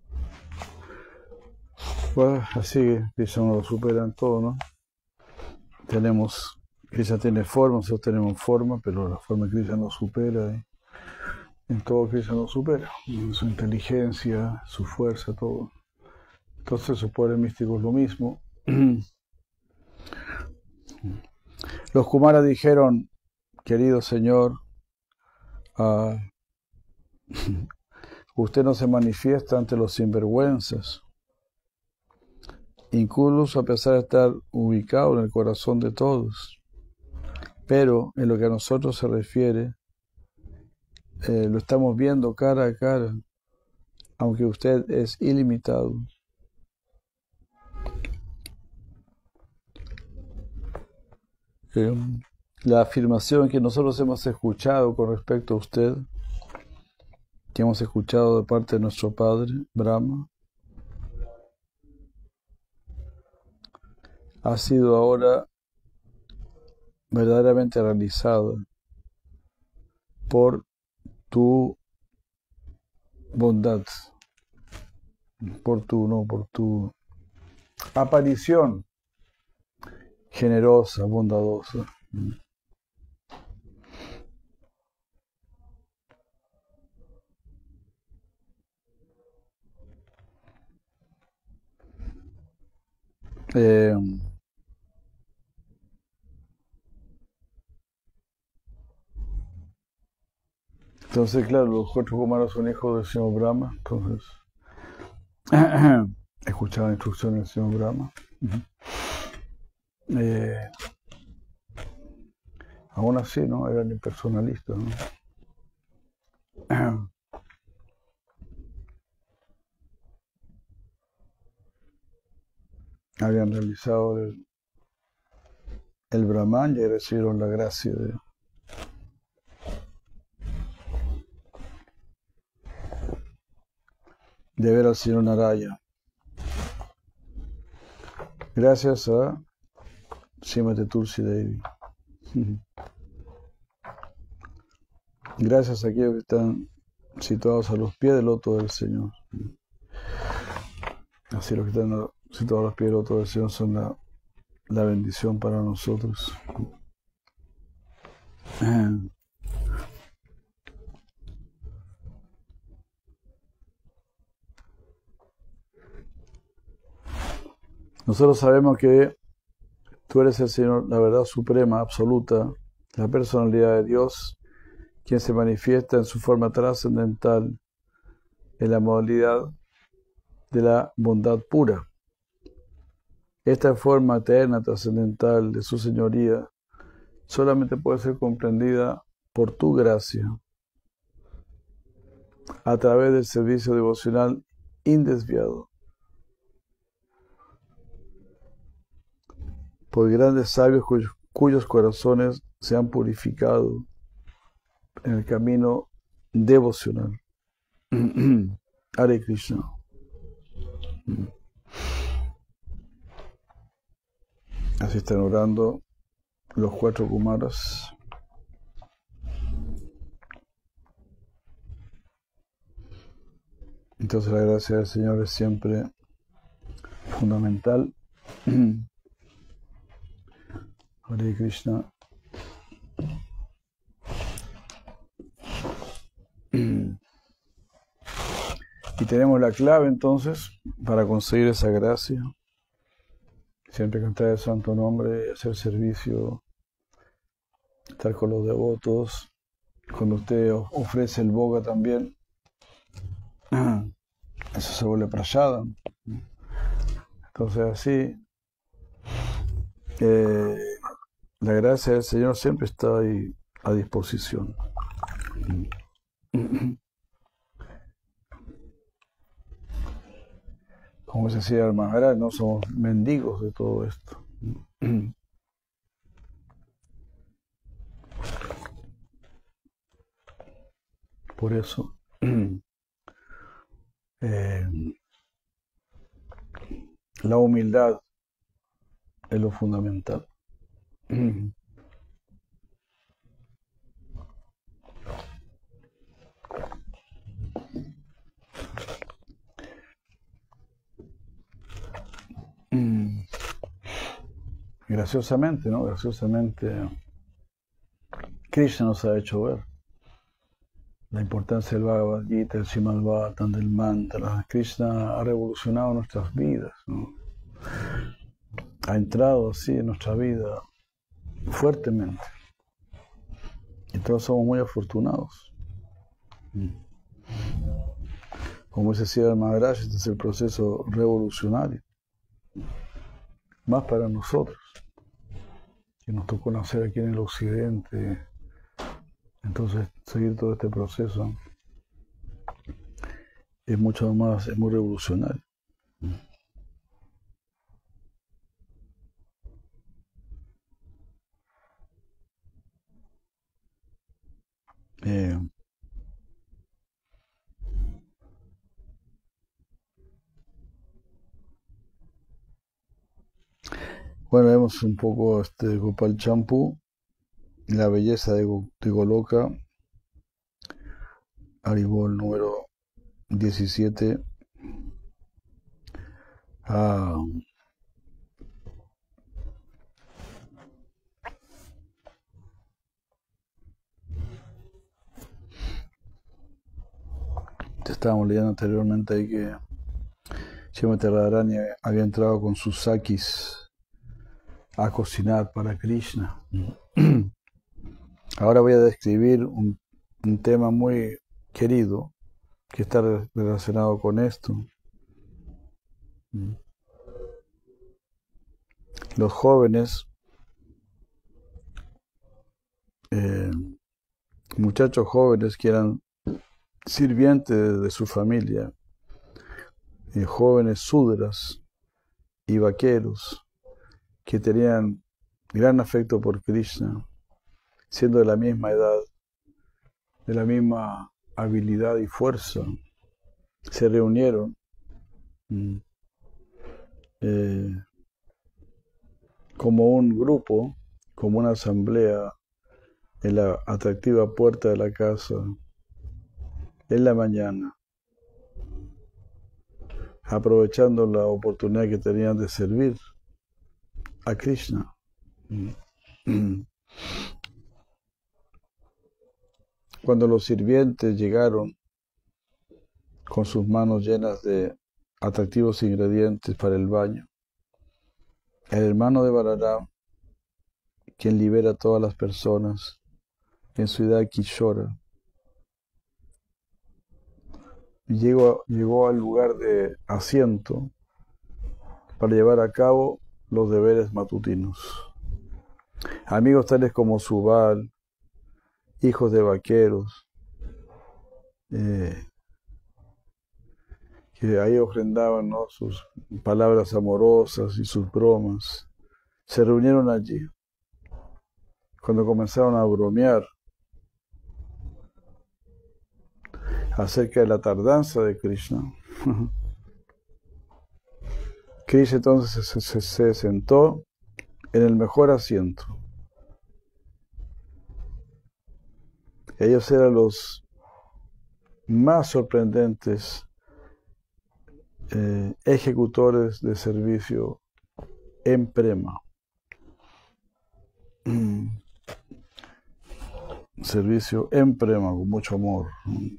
Bueno, así Krishna nos lo supera en todo, ¿no? Krishna tiene forma, nosotros tenemos forma, pero la forma de Krishna nos supera. En todo Krishna nos supera. En su inteligencia, su fuerza, todo. Entonces su poder místico es lo mismo. Los kumaras dijeron: querido Señor, usted no se manifiesta ante los sinvergüenzas, incluso a pesar de estar ubicado en el corazón de todos. Pero en lo que a nosotros se refiere, lo estamos viendo cara a cara, aunque usted es ilimitado. La afirmación que nosotros hemos escuchado con respecto a usted, que hemos escuchado de parte de nuestro Padre, Brahma, ha sido ahora verdaderamente realizada por tu bondad, por tu aparición generosa, bondadosa. Entonces, claro, los 4 kumaras son hijos del señor Brahma, entonces escuchaban instrucciones del señor Brahma. aún así, ¿no? Eran impersonalistas, ¿no? Habían realizado el Brahman y recibieron la gracia de ver al señor Narayana. Gracias a Srimati Tulsi Devi. Gracias a aquellos que están situados a los pies del loto del Señor. Así los que están situados a los pies del loto del Señor son la bendición para nosotros. Nosotros sabemos que tú eres el Señor, la verdad suprema, absoluta, la personalidad de Dios, quien se manifiesta en su forma trascendental, en la modalidad de la bondad pura. Esta forma eterna, trascendental de su señoría, solamente puede ser comprendida por tu gracia, a través del servicio devocional indesviado. Por grandes sabios cuyos corazones se han purificado en el camino devocional. Hare Krishna. Así están orando los 4 Kumaras. Entonces la gracia del Señor es siempre fundamental. Hare Krishna. Y tenemos la clave entonces para conseguir esa gracia. Siempre cantar el santo nombre, hacer servicio, estar con los devotos. Cuando usted ofrece el boga también, eso se vuelve prayada. Entonces así, la gracia del Señor siempre está ahí a disposición. Como se decía el Maharaj, no somos mendigos de todo esto. Por eso, la humildad es lo fundamental. Graciosamente, ¿no? Graciosamente, Krishna nos ha hecho ver la importancia del Bhagavad Gita, el Srimad Bhagavatam, del mantra. Krishna ha revolucionado nuestras vidas, ¿no? Ha entrado así en nuestra vida fuertemente. Y todos somos muy afortunados. Como decía el Maharaj, este es el proceso revolucionario. Más para nosotros, que nos tocó nacer aquí en el occidente. Entonces, seguir todo este proceso es mucho más, es muy revolucionario. Bueno, vemos un poco Gopal Champu, la belleza de Goloka, Haribol número 17. Estábamos leyendo anteriormente ahí que Srimati Radharani había entrado con sus sakis a cocinar para Krishna. Ahora voy a describir un tema muy querido que está relacionado con esto. Los jóvenes eh, muchachos jóvenes que eran sirvientes de su familia, jóvenes sudras y vaqueros que tenían gran afecto por Krishna, siendo de la misma edad, de la misma habilidad y fuerza, se reunieron eh, como un grupo, como una asamblea en la atractiva puerta de la casa en la mañana, aprovechando la oportunidad que tenían de servir a Krishna. Cuando los sirvientes llegaron con sus manos llenas de atractivos ingredientes para el baño, el hermano de Balaram, quien libera a todas las personas en su edad Kishora, llegó al lugar de asiento para llevar a cabo los deberes matutinos. Amigos tales como Subal, hijos de vaqueros, que ahí ofrendaban, ¿no?, sus palabras amorosas y sus bromas, se reunieron allí. Cuando comenzaron a bromear acerca de la tardanza de Krishna, Krishna entonces se sentó en el mejor asiento. Ellos eran los más sorprendentes ejecutores de servicio en prema. Servicio en prema, con mucho amor.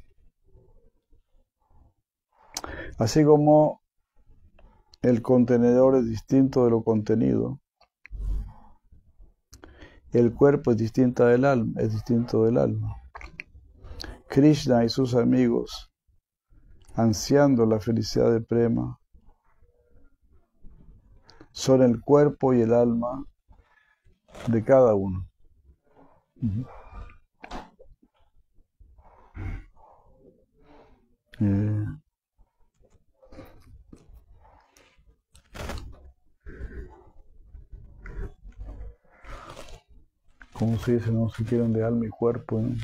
Así como el contenedor es distinto de lo contenido, el cuerpo es distinto del alma. Krishna y sus amigos, ansiando la felicidad de prema, son el cuerpo y el alma de cada uno. ¿Cómo se dice? No se quieren de alma y cuerpo, ¿no?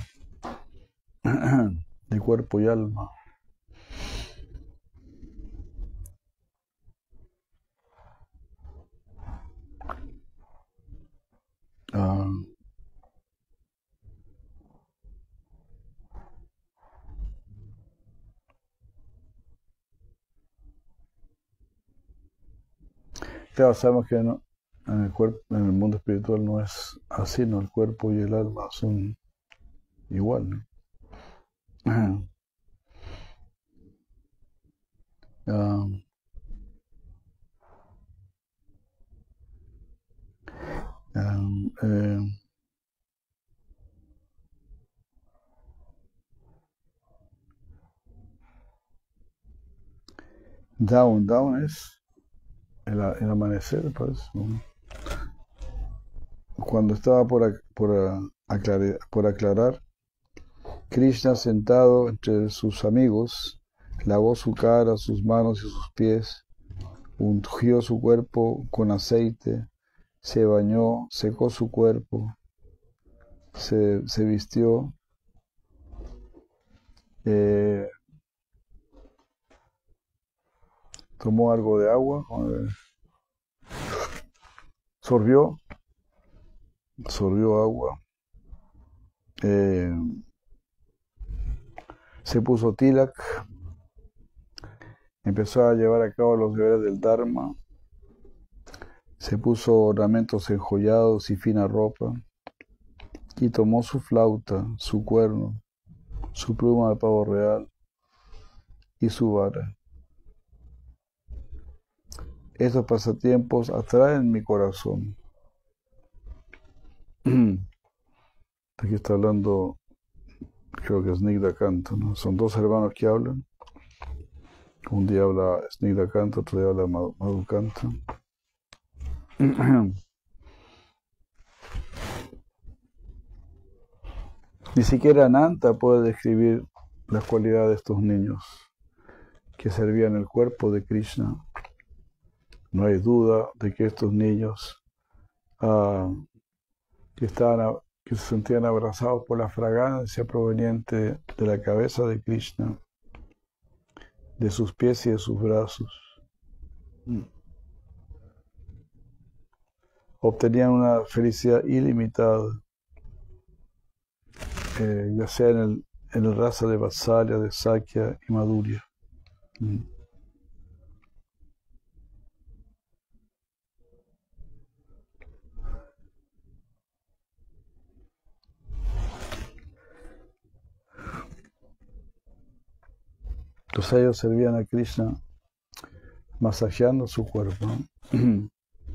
De cuerpo y alma. Claro, sabemos que no, en el mundo espiritual no es así, ¿no? El cuerpo y el alma son igual, ¿no? Down es el amanecer, parece, ¿no? Cuando estaba por aclarar, Krishna, sentado entre sus amigos, lavó su cara, sus manos y sus pies, ungió su cuerpo con aceite, se bañó, secó su cuerpo, se vistió, tomó algo de agua, sorbió agua, se puso tilak, empezó a llevar a cabo los deberes del Dharma, se puso ornamentos enjollados y fina ropa, y tomó su flauta, su cuerno, su pluma de pavo real y su vara. Estos pasatiempos atraen mi corazón. Aquí está hablando, creo que es Snigdha-kanta, ¿no? Son dos hermanos que hablan. Un día habla Snigdha-kanta, otro día habla Madhu-kanta. Ni siquiera Ananta puede describir las cualidades de estos niños que servían el cuerpo de Krishna. No hay duda de que estos niños que se sentían abrazados por la fragancia proveniente de la cabeza de Krishna, de sus pies y de sus brazos, obtenían una felicidad ilimitada, ya sea en el rasa de Vatsalya, de Sakya y Madhurya. Entonces ellos servían a Krishna masajeando su cuerpo, ¿no?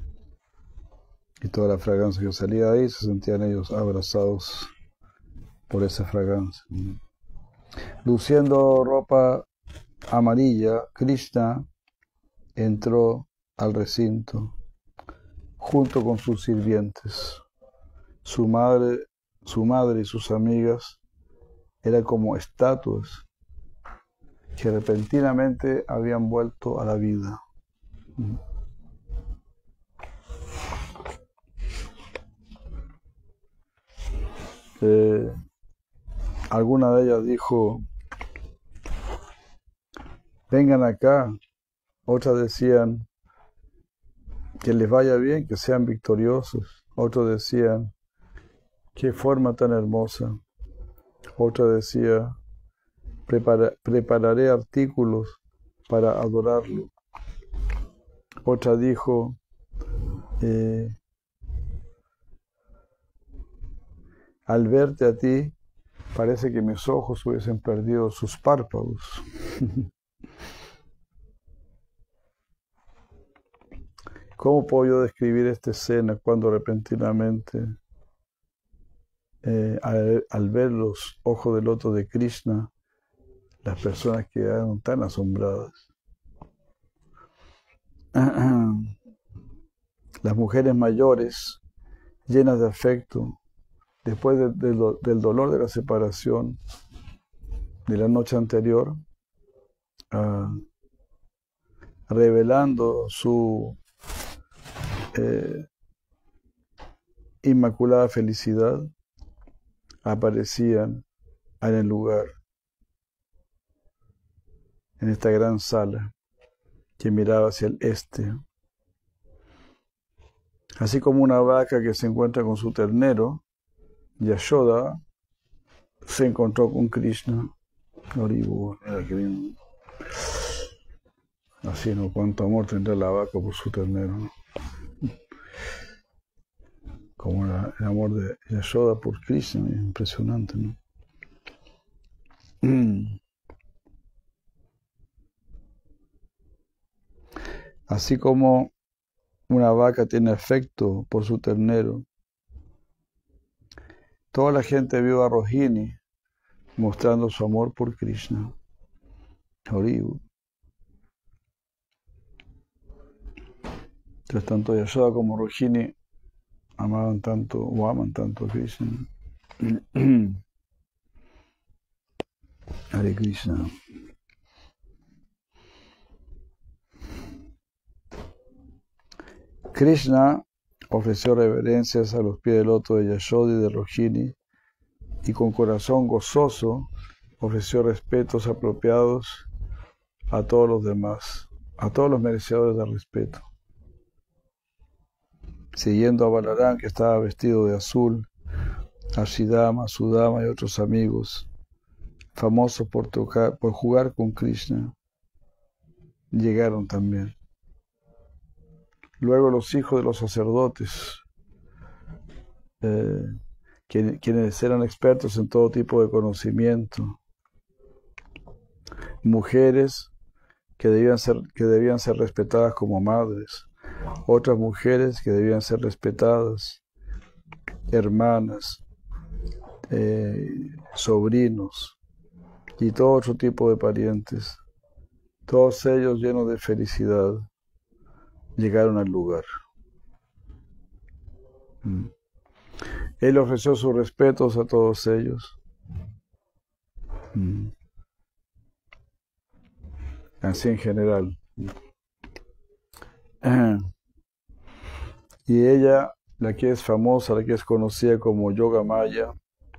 Y toda la fragancia que salía de ahí se sentían ellos abrazados por esa fragancia. Luciendo ropa amarilla, Krishna entró al recinto junto con sus sirvientes. Su madre y sus amigas eran como estatuas que repentinamente habían vuelto a la vida. Alguna de ellas dijo: vengan acá. Otras decían: que les vaya bien, que sean victoriosos. Otros decían: qué forma tan hermosa. Otra decía: prepararé artículos para adorarlo. Otra dijo: al verte a ti, parece que mis ojos hubiesen perdido sus párpados. ¿Cómo puedo yo describir esta escena cuando repentinamente, al ver los ojos del loto de Krishna, las personas quedaron tan asombradas? Las mujeres mayores, llenas de afecto, después del dolor de la separación de la noche anterior, revelando su inmaculada felicidad, aparecían en el lugar, en esta gran sala que miraba hacia el este. Así como una vaca que se encuentra con su ternero, Yashoda se encontró con Krishna. Así, ¿no? Cuánto amor tendrá la vaca por su ternero, ¿no? Como el amor de Yashoda por Krishna, es impresionante, ¿no? Así como una vaca tiene afecto por su ternero, toda la gente vio a Rohini mostrando su amor por Krishna. Haribu. Entonces, tanto Yashoda como Rohini amaban tanto o aman tanto a Krishna. Hare Krishna. Krishna ofreció reverencias a los pies del loto de Yashoda y de Rohini, y con corazón gozoso ofreció respetos apropiados a todos los demás, a todos los merecedores de respeto. Siguiendo a Balarán, que estaba vestido de azul, a Shridama, Sudama y otros amigos, famosos por jugar con Krishna, llegaron también. Luego los hijos de los sacerdotes, quienes eran expertos en todo tipo de conocimiento, mujeres que debían ser respetadas como madres, otras mujeres que debían ser respetadas, hermanas, sobrinos y todo otro tipo de parientes, todos ellos llenos de felicidad, llegaron al lugar. Él ofreció sus respetos a todos ellos Así en general. Y ella, la que es famosa, la que es conocida como Yoga Maya,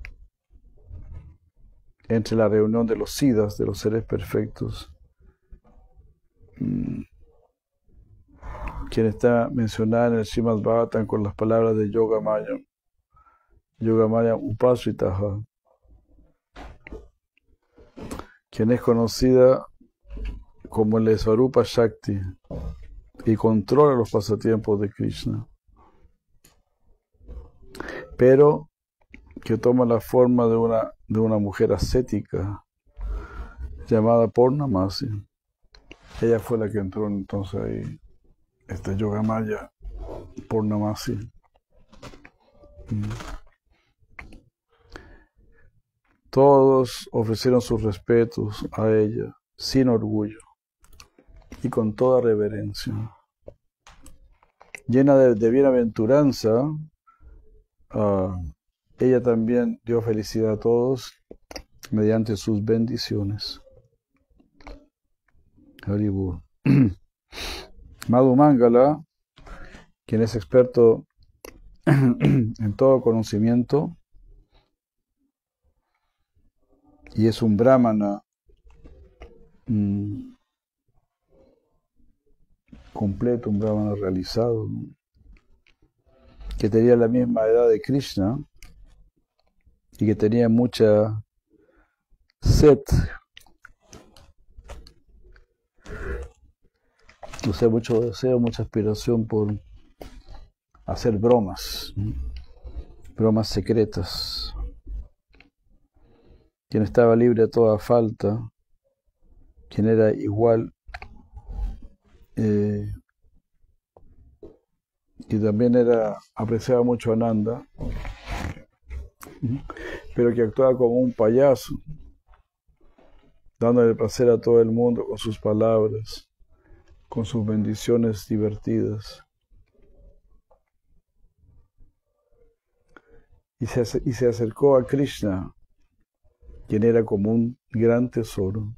entre la reunión de los siddhas, de los seres perfectos, quien está mencionada en el Srimad Bhagavatam con las palabras de Yoga Maya Upasritaha, quien es conocida como el Svarupa Shakti y controla los pasatiempos de Krishna, pero que toma la forma de una mujer ascética llamada Purnamasi. Ella fue la que entró entonces ahí, Yoga Maya Purnamasi. Todos ofrecieron sus respetos a ella sin orgullo y con toda reverencia. Llena de bienaventuranza, ella también dio felicidad a todos mediante sus bendiciones. Haribur. Madhu Mangala, quien es experto en todo conocimiento y es un brahmana completo, un brahmana realizado, que tenía la misma edad de Krishna y que tenía mucha sed, o sea, mucho deseo, mucha aspiración por hacer bromas secretas. Quien estaba libre de toda falta, quien era igual, y también apreciaba mucho a Nanda, pero que actuaba como un payaso, dándole placer a todo el mundo con sus palabras, con sus bendiciones divertidas. Y se acercó a Krishna, quien era como un gran tesoro.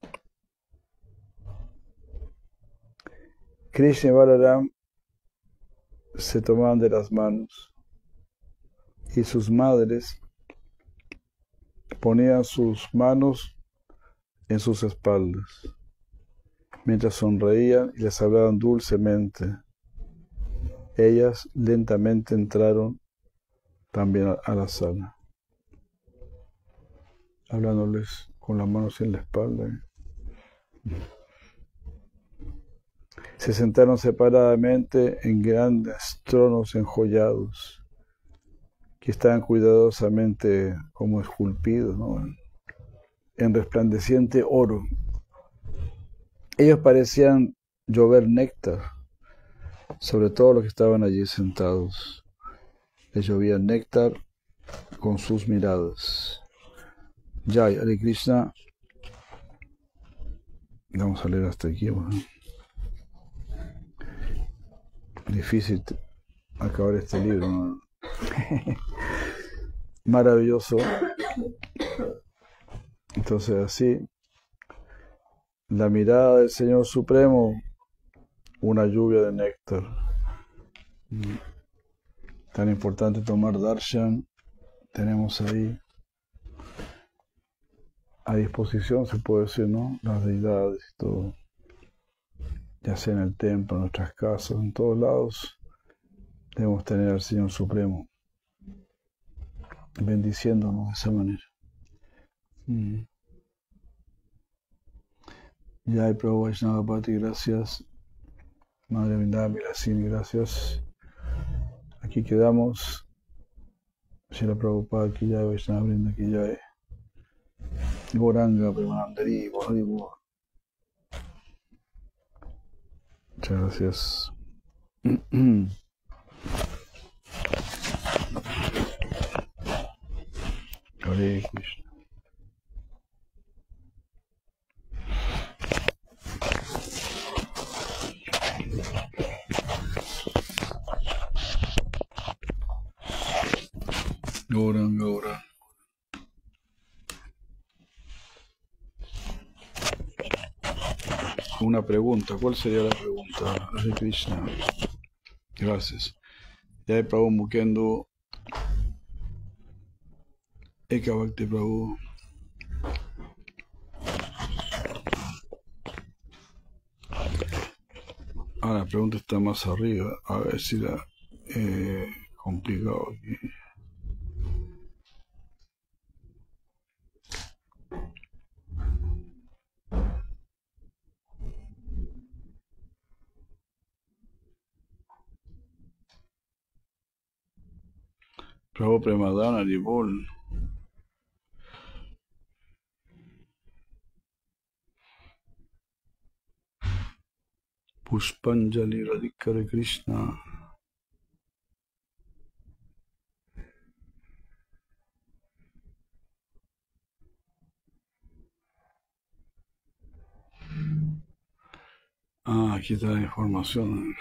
Krishna y Balaram se tomaban de las manos y sus madres ponían sus manos en sus espaldas mientras sonreían y les hablaban dulcemente. Ellas lentamente entraron también a la sala, hablándoles con las manos en la espalda. Se sentaron separadamente en grandes tronos enjollados, que estaban cuidadosamente como esculpidos, ¿no?, en resplandeciente oro. Ellos parecían llover néctar sobre todos los que estaban allí sentados. Les llovía néctar con sus miradas. Jai, Hare Krishna. Vamos a leer hasta aquí. Bueno. Difícil acabar este libro, ¿no? Maravilloso. Entonces así, la mirada del Señor Supremo, una lluvia de néctar. Tan importante tomar darshan, tenemos ahí a disposición, se puede decir, ¿no?, las deidades y todo, ya sea en el templo, en nuestras casas, en todos lados, debemos tener al Señor Supremo bendiciéndonos de esa manera. Jai Prabhu Vaishnava Pati, gracias. Madre Vindami, gracias. Aquí quedamos. Srila Prabhupada ki jai, Vaishnava Vrinda ki jai. Goranga Premanandari, Haribo. Muchas gracias. Hare Krishna. Goranga. una pregunta. ¿Cuál sería la pregunta? Hare Krishna. Gracias. Jai Prabhu Mukendo. Eka Bhakti Prabhu. Ah, la pregunta está más arriba. A ver si la complicado aquí. Prabhu Premadana Haribol. Pushpanjali Radhikare Krishna. Ah, aquí está la información.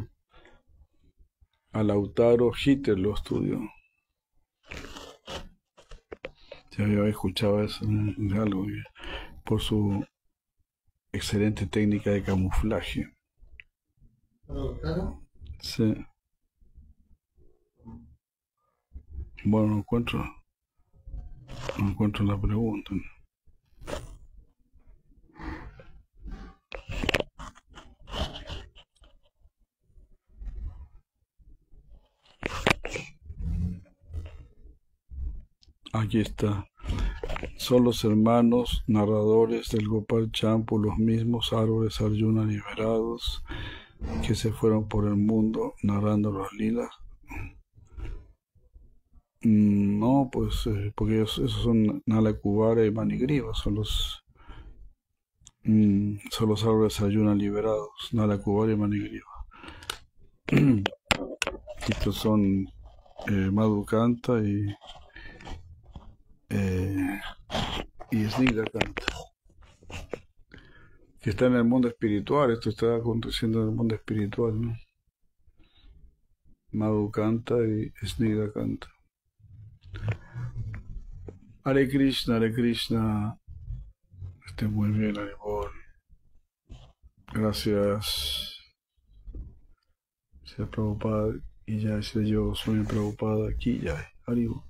A Lautaro Hitter lo estudió. Ya había escuchado eso de algo. Por su excelente técnica de camuflaje. ¿Lautaro? Sí. Bueno, no encuentro la pregunta. Aquí está. Son los hermanos narradores del Gopal Champu, los mismos árboles Arjuna liberados que se fueron por el mundo narrando los lilas. No, pues porque esos son Nala Kubara y Manigriva, son los árboles Arjuna liberados, Nala Kubara y Manigriva. Estos son Madhukanta y Snigdha Kanta, que está en el mundo espiritual. Esto está aconteciendo en el mundo espiritual, ¿no? Madhukanta y Snigdha Kanta. Hare Krishna, Hare Krishna. Esté muy bien, Haribol. Gracias. Sea Prabhupada y ya, yo soy Prabhupada aquí ya, Haribol.